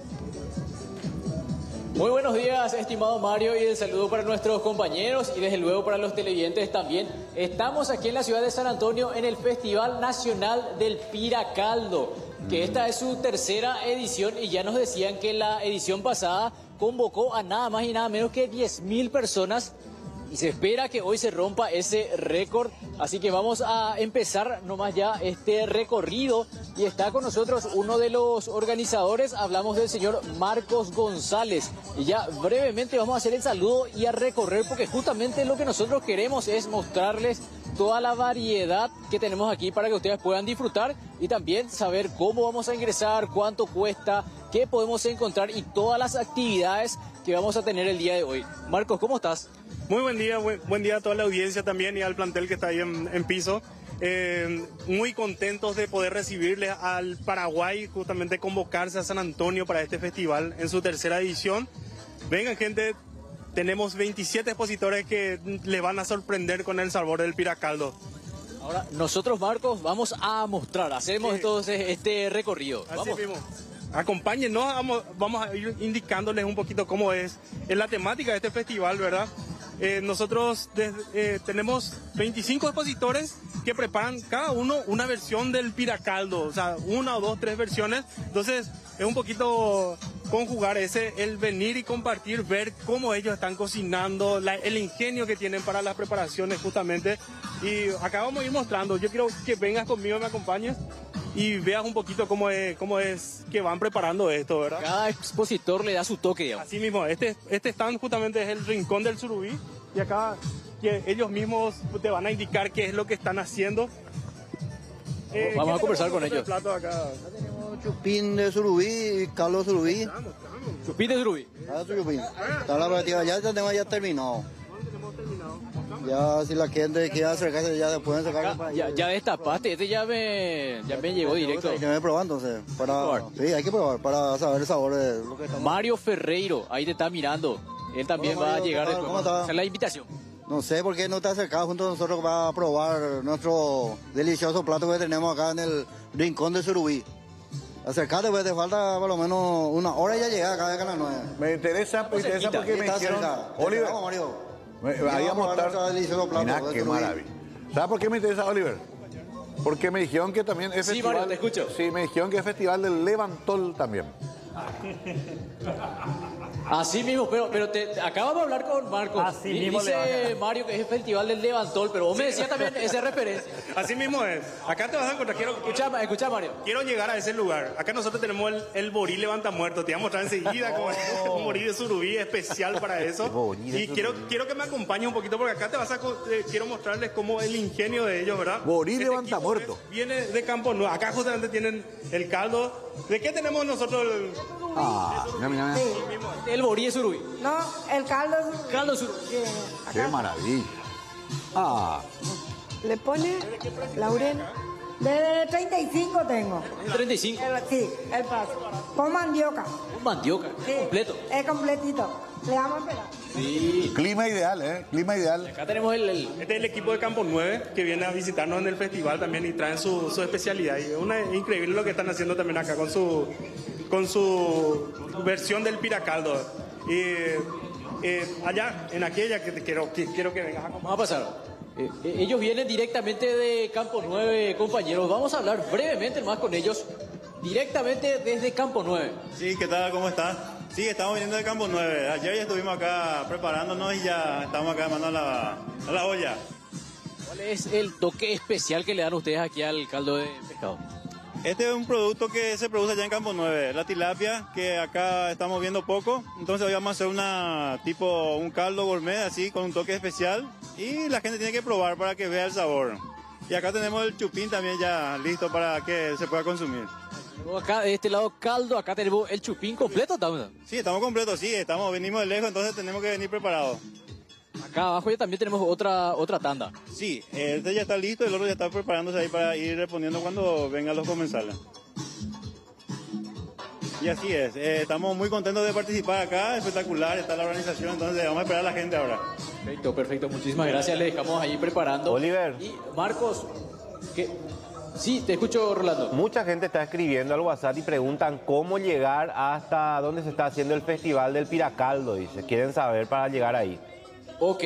Muy buenos días, estimado Mario, y el saludo para nuestros compañeros y desde luego para los televidentes también. Estamos aquí en la ciudad de San Antonio en el Festival Nacional del Piracaldo, que esta es su tercera edición y ya nos decían que la edición pasada convocó a nada más y nada menos que diez mil personas. Y se espera que hoy se rompa ese récord, así que vamos a empezar nomás ya este recorrido y está con nosotros uno de los organizadores, hablamos del señor Marcos González y ya brevemente vamos a hacer el saludo y a recorrer porque justamente lo que nosotros queremos es mostrarles toda la variedad que tenemos aquí para que ustedes puedan disfrutar y también saber cómo vamos a ingresar, cuánto cuesta, qué podemos encontrar y todas las actividades que vamos a tener el día de hoy. Marcos, ¿cómo estás? Muy buen día, buen, buen día a toda la audiencia también y al plantel que está ahí en, en piso. Eh, muy contentos de poder recibirles al Paraguay, justamente convocarse a San Antonio para este festival en su tercera edición. Vengan gente, tenemos veintisiete expositores que les van a sorprender con el sabor del piracaldo. Ahora, nosotros, Marcos, vamos a mostrar, hacemos Sí. entonces este recorrido. Así Vamos. mismo. Acompáñennos, vamos, vamos a ir indicándoles un poquito cómo es, es la temática de este festival, ¿verdad? Eh, nosotros desde- eh, tenemos veinticinco expositores que preparan cada uno una versión del piracaldo, o sea, una o dos, tres versiones. Entonces, es un poquito conjugar ese, el venir y compartir, ver cómo ellos están cocinando, la- el ingenio que tienen para las preparaciones justamente. Y acá vamos a ir mostrando. Yo quiero que vengas conmigo, me acompañes y veas un poquito cómo es, cómo es que van preparando esto, ¿verdad? Cada expositor le da su toque, digamos. Así mismo, este, este stand justamente es el Rincón del Surubí y acá que ellos mismos te van a indicar qué es lo que están haciendo. Eh, Vamos ¿qué a conversar tenemos con ellos. de plato acá? Chupín de surubí y caldo de surubí. Chupín de surubí. Ah, chupín. Está la operativa, ya tenemos ya terminado. Ya si la gente quiere acercarse, ya se pueden acercar. para Ya, allá. ya destapaste, este ya me, ya me llegó directo. Hay que probar entonces. Para, probar. sí, hay que probar para saber el sabor de lo que estamos. Mario Ferreiro, ahí te está mirando. Él también Hola, va a Mario, llegar ¿qué tal? después. ¿Cómo está? Hacer la invitación. No sé por qué no está acercado junto a nosotros para probar nuestro delicioso plato que tenemos acá en el Rincón de Surubí. Acercate, pues te falta por lo menos una hora y ya llega acá de las nueve. Me interesa, me interesa porque me Está dijeron... cerca. Oliver, Vamos, Mario. me- Ya ahí a vamos a probar mostrar... nuestro delicioso plato Mirá de qué surubí. maravilla. ¿Sabes por qué me interesa, Oliver? Porque me dijeron que también es Sí, festival... Mario, te escucho. Sí, me dijeron que es festival del Levantol también. Así mismo, pero, pero te, acabamos de hablar con Marcos. Así Di- mismo le Dice va. Mario que es el festival del Levantol, pero vos me decías también esa referencia. Así mismo es. Acá te vas a encontrar. Quiero, Escucha, escucha, Mario. quiero llegar a ese lugar. Acá nosotros tenemos el, el Borí Levanta Muerto. Te voy a mostrar enseguida como un Borí de Surubí especial para eso. Borí de Y quiero, Surubí. quiero que me acompañes un poquito porque acá te vas a co- eh, quiero mostrarles cómo el ingenio de ellos, ¿verdad? Borí Este Levanta equipo Muerto. es- Viene de Campo Nuevo. Acá justamente tienen el caldo. ¿De qué tenemos nosotros el Ah, mira, mira, mira. El Borí de Surubí. No, el caldo es... Caldo Surubí. Qué maravilla. Ah, ¿Le pone Laurel? De treinta y cinco tengo. treinta y cinco. El- sí, el paso. Con mandioca. Un mandioca. Sí, Completo. Es completito. Le vamos a esperar. Sí. clima ideal, ¿eh? Clima ideal. Acá tenemos el, el- Este es el equipo de Campo nueve que viene a visitarnos en el festival también y traen su, su especialidad. Y es una, increíble lo que están haciendo también acá con su, con su versión del piracaldo. Y eh, allá, en aquella que te quiero, que quiero que vengas a Vamos a pasar. Eh, eh, ellos vienen directamente de Campo nueve, compañeros. Vamos a hablar brevemente más con ellos, directamente desde Campo nueve. Sí, ¿qué tal? ¿Cómo estás? Sí, estamos viniendo de Campo nueve. Ayer ya estuvimos acá preparándonos y ya estamos acá mandando a la, a la olla. ¿Cuál es el toque especial que le dan ustedes aquí al caldo de pescado? Este es un producto que se produce allá en Campo nueve, la tilapia, que acá estamos viendo poco. Entonces hoy vamos a hacer una tipo un caldo gourmet así con un toque especial y la gente tiene que probar para que vea el sabor. Y acá tenemos el chupín también ya listo para que se pueda consumir. Luego acá de este lado caldo, acá tenemos el chupín completo, ¿estamos? Sí, estamos completos, sí, estamos, venimos de lejos, entonces tenemos que venir preparados. Acá abajo ya también tenemos otra otra tanda. Sí, este ya está listo, el otro ya está preparándose ahí para ir respondiendo cuando vengan los comensales. Y así es, eh, estamos muy contentos de participar acá, espectacular está la organización, entonces vamos a esperar a la gente ahora. Perfecto, perfecto, muchísimas gracias, le dejamos ahí preparando. Oliver. Y Marcos, ¿qué? Sí, te escucho, Rolando. Mucha gente está escribiendo al WhatsApp y preguntan cómo llegar hasta donde se está haciendo el festival del Piracaldo, dice. Quieren saber para llegar ahí. Ok.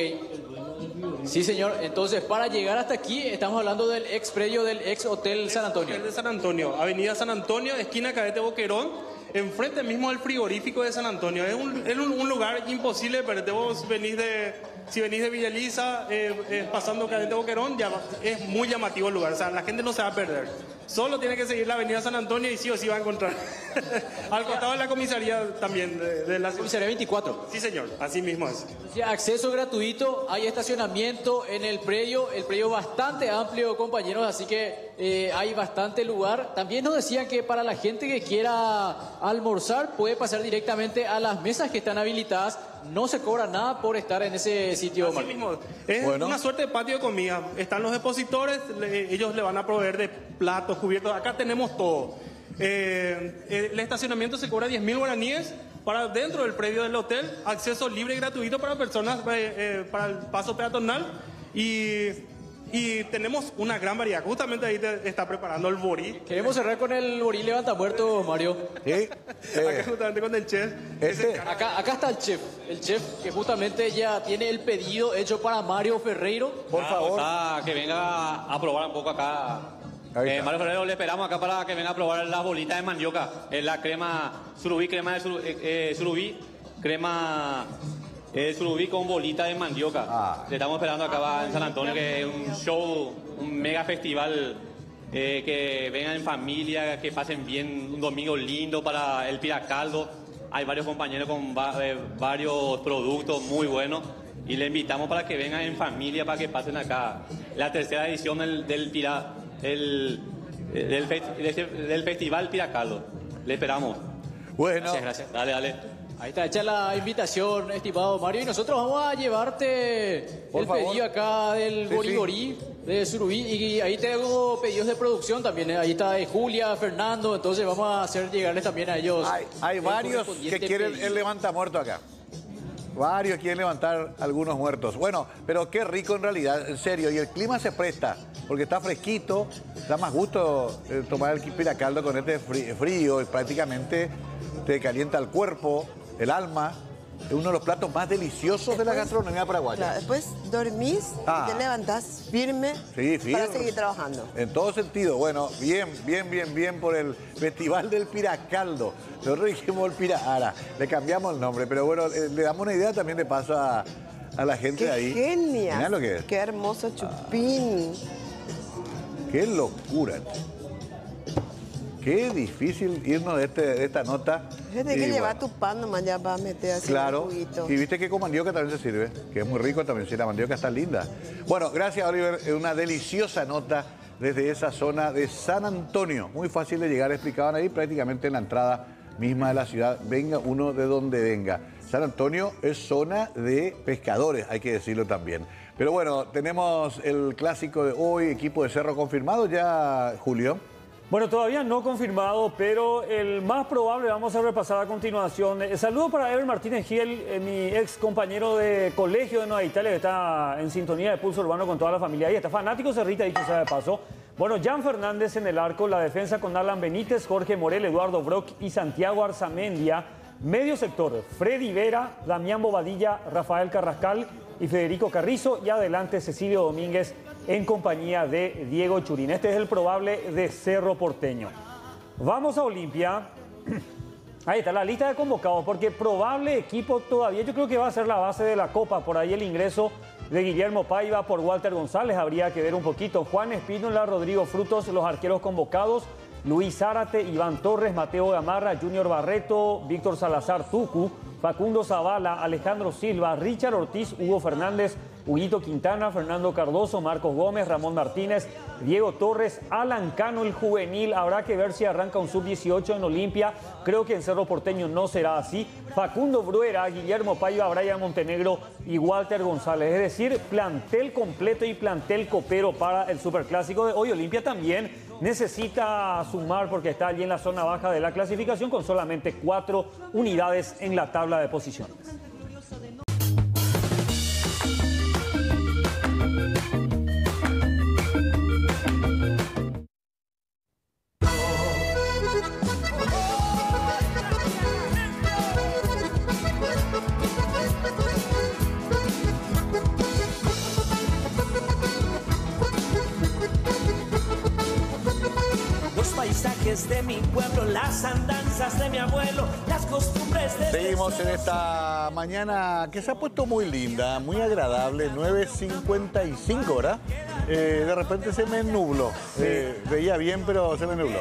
Sí, señor. Entonces, para llegar hasta aquí, estamos hablando del ex predio del ex Hotel San Antonio. Hotel de San Antonio, Avenida San Antonio, esquina Cadete Boquerón, enfrente mismo del frigorífico de San Antonio. Es un, es un, un lugar imposible, pero vos venís de, si venís de Villa Elisa, eh, eh, pasando Cadete Boquerón, ya, es muy llamativo el lugar. O sea, la gente no se va a perder. Solo tiene que seguir la Avenida San Antonio y sí o sí va a encontrar. Al costado de la comisaría también, de, de la comisaría veinticuatro. Sí, señor, así mismo es. Sí, acceso gratuito, hay estacionamiento en el predio, el predio bastante amplio, compañeros, así que eh, hay bastante lugar. También nos decían que para la gente que quiera almorzar puede pasar directamente a las mesas que están habilitadas, no se cobra nada por estar en ese sitio. Así mismo, es Bueno. una suerte de patio de comida. Están los expositores, le- ellos le van a proveer de platos, cubiertos. Acá tenemos todo. Eh, eh, el estacionamiento se cobra diez mil guaraníes para dentro del predio del hotel. Acceso libre y gratuito para personas, eh, eh, para el paso peatonal. Y, y tenemos una gran variedad. Justamente ahí te está preparando el borí. Queremos cerrar con el Borí Levanta Muerto, Mario. Sí. Acá justamente con el chef. Este, Acá, acá está el chef, el chef que justamente ya tiene el pedido hecho para Mario Ferreiro. por favor. Ah, que venga a probar un poco acá. Ahí Eh, está. Mario Ferrero, le esperamos acá para que venga a probar las bolitas de mandioca. Es la crema surubí, crema de suru- eh, eh, surubí, crema eh, surubí con bolita de mandioca. Ah. Le estamos esperando acá va, en San Antonio, que es un show, un mega festival. eh, que vengan en familia, que pasen bien un domingo lindo para el Piracaldo. Hay varios compañeros con va- eh, varios productos muy buenos. Y le invitamos para que vengan en familia, para que pasen acá la tercera edición del, del, Pira- el- del, fe- del- del Festival Piracaldo. Le esperamos. Bueno, Gracias, gracias. Dale, dale. Ahí está hecha la invitación, estimado Mario, y nosotros vamos a llevarte Por el favor. pedido acá del Sí, Borí sí. Borí de Surubí, y ahí tengo pedidos de producción también, ¿eh? Ahí está de Julia, Fernando, entonces vamos a hacer llegarles también a ellos. hay, hay el varios que correspondiente quieren pedido. el levantamuerto acá. Varios quieren levantar algunos muertos. Bueno, pero qué rico en realidad, en serio. Y el clima se presta, porque está fresquito, da más gusto eh, tomar el piracaldo con este frí- frío y prácticamente te calienta el cuerpo, el alma. Es uno de los platos más deliciosos después, de la gastronomía paraguaya. Claro, después dormís ah. y te levantás firme, sí, firme para seguir trabajando. En todo sentido. Bueno, bien, bien, bien, bien por el Festival del Piracaldo. Nosotros dijimos el Pirahara, le cambiamos el nombre, pero bueno, eh, le damos una idea también de paso a, a la gente ¡Qué ahí. genial! Mirá lo que es. ¡Qué hermoso chupín! Ah, ¡qué locura! Qué difícil irnos de, este, de esta nota. Fíjate que llevar tu pan nomás ya para meter así claro, un juguito. Y viste que con mandioca también se sirve, que es muy rico también, si la mandioca está linda. Bueno, gracias Oliver, es una deliciosa nota desde esa zona de San Antonio. Muy fácil de llegar, explicaban ahí prácticamente en la entrada misma de la ciudad, venga uno de donde venga. San Antonio es zona de pescadores, hay que decirlo también. Pero bueno, tenemos el clásico de hoy, equipo de Cerro confirmado ya, Julio. Bueno, todavía no confirmado, pero el más probable vamos a repasar a continuación. Eh, saludo para Ever Martínez Gil, eh, mi ex compañero de colegio de Nueva Italia, que está en sintonía de Pulso Urbano con toda la familia. Y está fanático Cerrita, dicho sea de paso. Bueno, Jan Fernández en el arco, la defensa con Alan Benítez, Jorge Morel, Eduardo Brock y Santiago Arzamendia. Medio sector, Freddy Vera, Damián Bobadilla, Rafael Carrascal y Federico Carrizo. Y adelante Cecilio Domínguez en compañía de Diego Churín. Este es el probable de Cerro Porteño. Vamos a Olimpia. Ahí está la lista de convocados, porque probable equipo todavía, yo creo que va a ser la base de la Copa. Por ahí el ingreso de Guillermo Paiva por Walter González, habría que ver un poquito. Juan Espínola, Rodrigo Frutos, los arqueros convocados. Luis Zárate, Iván Torres, Mateo Gamarra, Junior Barreto, Víctor Salazar Tucu, Facundo Zavala, Alejandro Silva, Richard Ortiz, Hugo Fernández, Huguito Quintana, Fernando Cardoso, Marcos Gómez, Ramón Martínez, Diego Torres, Alan Cano, el juvenil. Habrá que ver si arranca un sub dieciocho en Olimpia. Creo que en Cerro Porteño no será así. Facundo Bruera, Guillermo Paiva, Brian Montenegro y Walter González. Es decir, plantel completo y plantel copero para el Superclásico de hoy. Olimpia también necesita sumar porque está allí en la zona baja de la clasificación con solamente cuatro unidades en la tabla de posiciones. De mi pueblo, las andanzas de mi abuelo, las costumbres de... Seguimos en esta mañana que se ha puesto muy linda, muy agradable, nueve cincuenta y cinco, ¿verdad? Eh, de repente se me nubló. Eh, veía bien, pero se me nubló.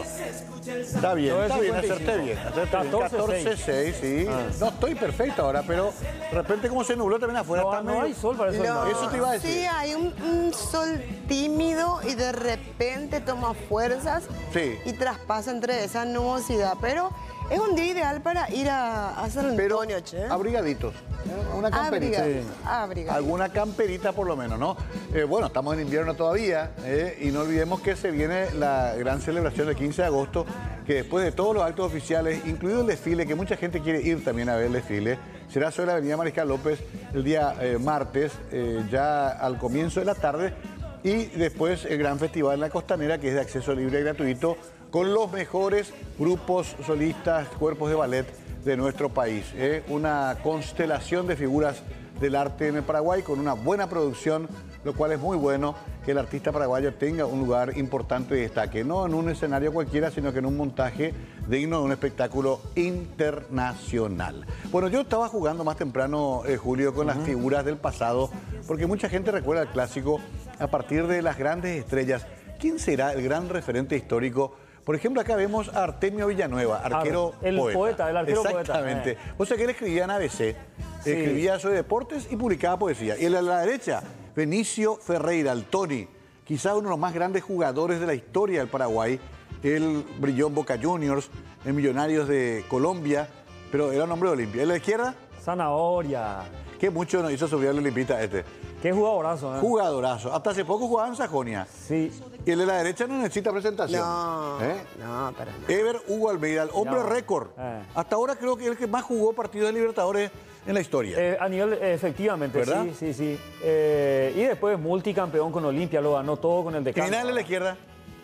Está bien, está bien, acerté bien. catorce seis, sí. Ah. No estoy perfecto ahora, pero de repente como se nubló también afuera. No, está no medio... hay sol para eso. No, eso te iba a decir. Sí, hay un, un sol tímido y de repente toma fuerzas sí. y traspasa entre esa nubosidad. Pero es un día ideal para ir a, a San Antonio, che. Abrigaditos. Una camperita. Sí. Abrigaditos. Alguna camperita por lo menos, ¿no? Eh, bueno, estamos en invierno todavía eh, y no olvidemos que se viene la gran celebración del quince de agosto, que después de todos los actos oficiales, incluido el desfile, que mucha gente quiere ir también a ver el desfile, será sobre la avenida Mariscal López el día eh, martes, eh, ya al comienzo de la tarde, y después el gran festival en la Costanera, que es de acceso libre y gratuito, con los mejores grupos solistas, cuerpos de ballet de nuestro país. ¿eh? Una constelación de figuras del arte en el Paraguay con una buena producción, lo cual es muy bueno que el artista paraguayo tenga un lugar importante y destaque, no en un escenario cualquiera, sino que en un montaje digno de un espectáculo internacional. Bueno, yo estaba jugando más temprano, eh, Julio, con uh-huh. las figuras del pasado, porque mucha gente recuerda el clásico a partir de las grandes estrellas. ¿Quién será el gran referente histórico? Por ejemplo, acá vemos a Artemio Villanueva, arquero el poeta. poeta, el arquero Exactamente. poeta. Eh. O sea que él escribía en A B C, sí. escribía sobre deportes y publicaba poesía. Y a la derecha, Benicio Ferreira, el Tony, quizá uno de los más grandes jugadores de la historia del Paraguay. Él brilló en Boca Juniors, en Millonarios de Colombia, pero era un hombre de Olimpia. ¿En la izquierda? Zanahoria. Que mucho nos hizo subir al Olimpita este. Qué jugadorazo, ¿eh? Jugadorazo. Hasta hace poco jugaba en Sajonia. Sí. Y el de la derecha no necesita presentación. No, ¿Eh? no, para nada. Ever Hugo Almeida, el hombre No. récord. Eh. Hasta ahora creo que es el que más jugó partidos de Libertadores en la historia. Eh, a nivel, efectivamente, ¿verdad? sí, sí, sí. Eh, y después multicampeón con Olimpia, lo ganó todo con el decano. ¿Criminal en la izquierda?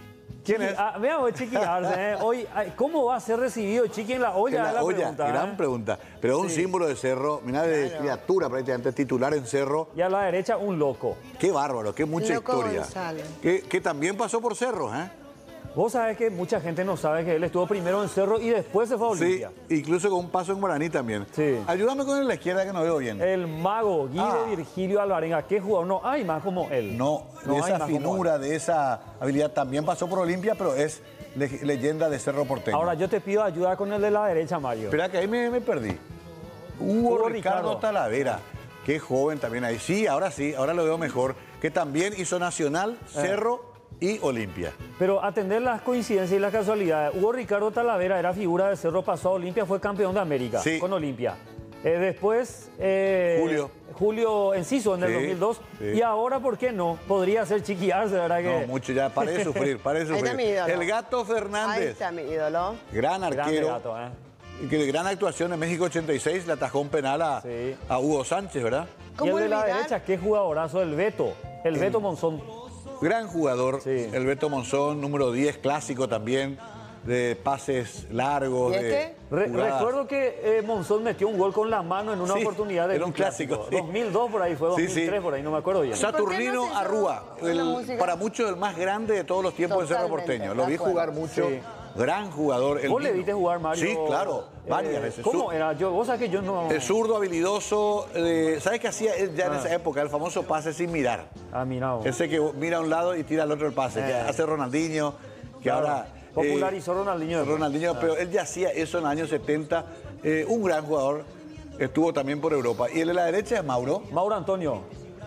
¿Quién es? Ah, veamos, Chiqui Arce, ¿eh? Hoy, ¿cómo va a ser recibido Chiqui en la olla? En la, es la olla, pregunta, gran ¿eh? pregunta. Pero es un Sí. símbolo de Cerro, mirá, de Claro. criatura prácticamente titular en Cerro. Y a la derecha, un loco. Qué bárbaro, qué mucha Loco historia. González. Que, que también pasó por Cerro, ¿eh? Vos sabés que mucha gente no sabe que él estuvo primero en Cerro y después se fue a Sí, Olimpia. incluso con un paso en Guaraní también. Sí. Ayúdame con la izquierda que no veo bien. El mago Guido Ah. Virgilio Alvarenga. ¿Qué jugador? No hay más como él. No, No de hay esa más como finura, de esa habilidad. También pasó por Olimpia, pero es le- leyenda de Cerro Porteño. Ahora yo te pido ayuda con el de la derecha, Mario. Espera que ahí me, me perdí. Hugo, Hugo Ricardo, Ricardo. Talavera. Qué joven también ahí. Sí, ahora sí, ahora lo veo mejor. Que también hizo Nacional, Cerro y Olimpia. Pero atender las coincidencias y las casualidades. Hugo Ricardo Talavera era figura de Cerro, pasó a Olimpia, fue campeón de América Sí. con Olimpia. Eh, después, eh, Julio. Julio Enciso en el Sí, dos mil dos. sí. Y ahora, ¿por qué no? Podría ser Chiqui Arce, ¿verdad que? No, mucho ya. Pare de sufrir, pare de Ahí está sufrir. mi ídolo. El Gato Ahí Fernández, está mi ídolo. gran Grande arquero. gato, ¿eh? Y que de gran actuación en México ochenta y seis, le atajó un penal a, Sí. a Hugo Sánchez, ¿verdad? Y ¿Cómo el de la olvidar? derecha, qué jugadorazo, el Beto. El Beto Monzón. Gran jugador, Sí. el Beto Monzón, número diez, clásico también, de pases largos. ¿Y de este? Re- jugadas. recuerdo que eh, Monzón metió un gol con la mano en una Sí, oportunidad de era un clásico, sí. dos mil dos por ahí fue, Sí, dos mil tres sí. por ahí, no me acuerdo bien. Saturnino ¿Por qué no se hizo Arrúa, una el- música? para muchos el más grande de todos los tiempos de Cerro Totalmente, Porteño. de Lo vi acuerdo. jugar mucho, Sí. gran jugador. el ¿Vos le Nino. viste jugar, Mario? Sí, claro, varias Eh, veces. ¿Cómo Su- era? Yo, vos sabés que yo no... Es zurdo, habilidoso. eh, ¿Sabes qué hacía él ya en Ah. esa época? El famoso pase sin mirar. Ah, mira vos. Ese que mira a un lado y tira al otro el pase, que Eh. hace Ronaldinho, que Claro. ahora... eh, Popularizó Ronaldinho. después. Ronaldinho, Ah. pero él ya hacía eso en los años setenta. eh, un gran jugador, estuvo también por Europa. Y el de la derecha es Mauro, Mauro Antonio.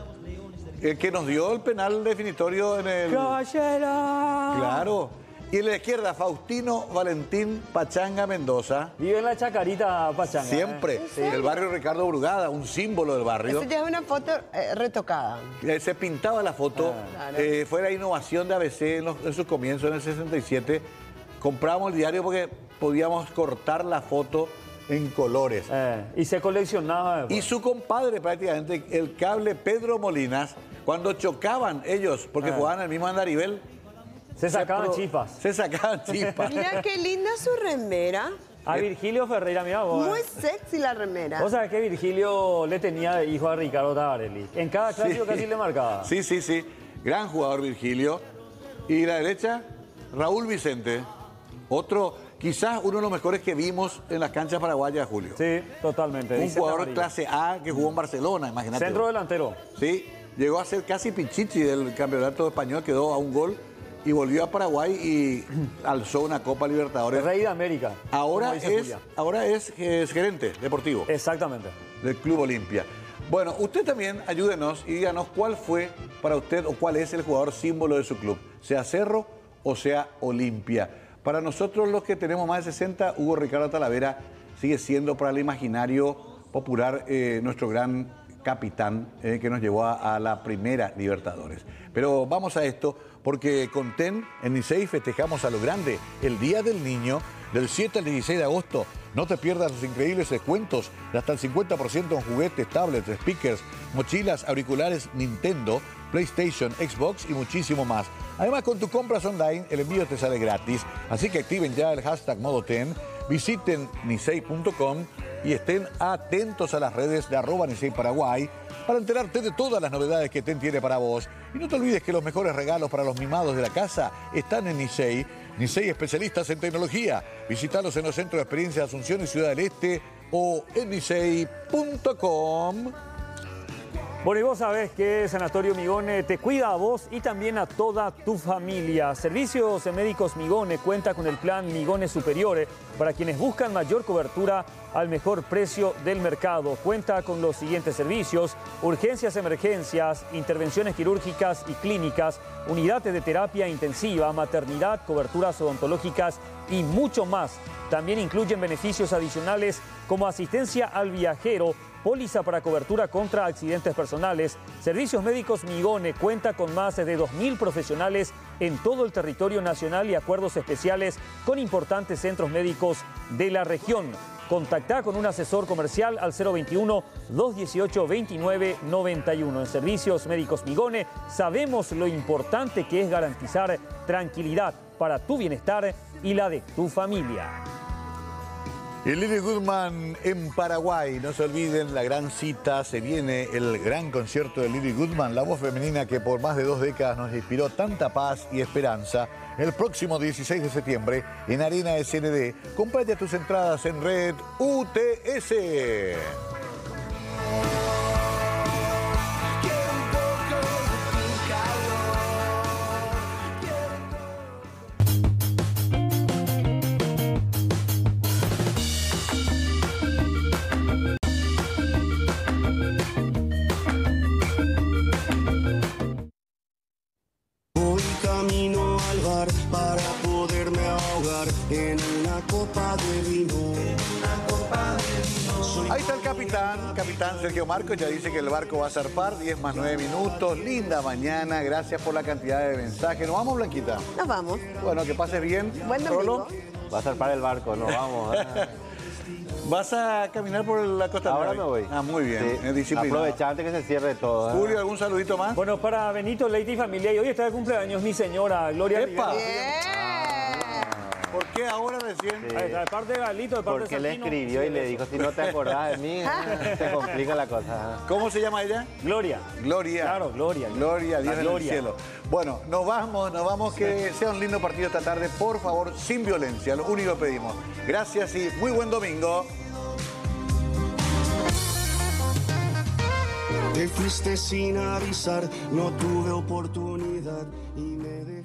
el que nos dio el penal definitorio en el... ¡Caballera! Claro. Y en la izquierda, Faustino Valentín Pachanga Mendoza. Vive en la Chacarita Pachanga. Siempre. ¿eh? Sí. El barrio Ricardo Brugada, un símbolo del barrio. Esa ya es una foto eh, retocada. Eh, Se pintaba la foto. Claro. eh, fue la innovación de A B C en, los- en sus comienzos en el sesenta y siete. Comprábamos el diario porque podíamos cortar la foto en colores. Eh, y se coleccionaba. después. Y su compadre prácticamente, el cable Pedro Molinas, cuando chocaban ellos, porque Ah. jugaban en el mismo andarivel, se sacaban pro- chispas. Se sacaban chispas. Mira qué linda su remera. A Virgilio Ferreira, mira vos. Muy eh. sexy la remera. Vos sabés que Virgilio le tenía de hijo a Ricardo Tabarelli. En cada clásico casi le marcaba. Sí, sí, sí. Gran jugador Virgilio. Y la derecha, Raúl Vicente. Otro, quizás uno de los mejores que vimos en las canchas paraguayas, Julio. Sí, totalmente. Un Dice jugador Tabarelli. clase A que jugó en Barcelona, imagínate. Centro delantero. Sí, llegó a ser casi pichichi del campeonato español, quedó a un gol y volvió a Paraguay y alzó una Copa Libertadores. El rey de América. Ahora como dice es, Julia. ahora es, es gerente deportivo Exactamente. del Club Olimpia. Bueno, usted también ayúdenos y díganos cuál fue para usted o cuál es el jugador símbolo de su club, sea Cerro o sea Olimpia. Para nosotros los que tenemos más de sesenta, Hugo Ricardo Talavera sigue siendo para el imaginario popular eh, nuestro gran capitán eh, que nos llevó a, a la primera Libertadores. Pero vamos a esto porque con T E N en Nicey festejamos a lo grande el Día del Niño del siete al dieciséis de agosto. No te pierdas los increíbles descuentos de hasta el cincuenta por ciento en juguetes, tablets, speakers, mochilas, auriculares, Nintendo, PlayStation, Xbox y muchísimo más. Además, con tus compras online, el envío te sale gratis. Así que activen ya el hashtag Modo T E N, visiten nicey punto com y estén atentos a las redes de arroba Nicey Paraguay para enterarte de todas las novedades que T E N tiene para vos. Y no te olvides que los mejores regalos para los mimados de la casa están en Nicey. Nicey, especialistas en tecnología. Visítalos en los centros de experiencia de Asunción y Ciudad del Este o en nicey punto com. Bueno, y vos sabés que Sanatorio Migone te cuida a vos y también a toda tu familia. Servicios Médicos Migone cuenta con el plan Migone Superiore para quienes buscan mayor cobertura al mejor precio del mercado. Cuenta con los siguientes servicios: urgencias, emergencias, intervenciones quirúrgicas y clínicas, unidades de terapia intensiva, maternidad, coberturas odontológicas y mucho más. También incluyen beneficios adicionales como asistencia al viajero, póliza para cobertura contra accidentes personales. Servicios Médicos Migone cuenta con más de dos mil profesionales en todo el territorio nacional y acuerdos especiales con importantes centros médicos de la región. Contactá con un asesor comercial al cero veintiuno, dos dieciocho, veintinueve noventa y uno. En Servicios Médicos Migone sabemos lo importante que es garantizar tranquilidad para tu bienestar y la de tu familia. El Lili Goodman en Paraguay, no se olviden la gran cita, se viene el gran concierto de Lili Goodman, la voz femenina que por más de dos décadas nos inspiró tanta paz y esperanza. El próximo dieciséis de septiembre en Arena S N D, compra tus entradas en Red U T S. Para poderme ahogar en una copa de vino. Ahí está el capitán, capitán Sergio Marcos, ya dice que el barco va a zarpar, diez más nueve minutos, linda mañana, gracias por la cantidad de mensajes. ¿Nos vamos, Blanquita? Nos vamos. Bueno, que pases bien. Buen domingo. Va a zarpar el barco, nos vamos. ¿eh? ¿Vas a caminar por la costa? Ahora me voy. Ah, muy bien, Sí. es disciplinado. Aprovechante que se cierre todo. ¿eh? Julio, ¿algún saludito más? Bueno, para Benito, Leite y familia, y hoy está de cumpleaños mi señora Gloria. ¡Epa! Rivera. ¿Por qué ahora recién? Ahí está, de parte de Galito, de parte Porque de le Santino. escribió y le dijo, si no te acordás de mí, se complica la cosa. ¿eh? ¿Cómo se llama ella? Gloria. Gloria. Claro, Gloria. Gloria, Dios La en el Gloria. cielo. Bueno, nos vamos, nos vamos, que sea un lindo partido esta tarde. Por favor, sin violencia, lo único que pedimos. Gracias y muy buen domingo. Te fuiste sin avisar, no tuve oportunidad y me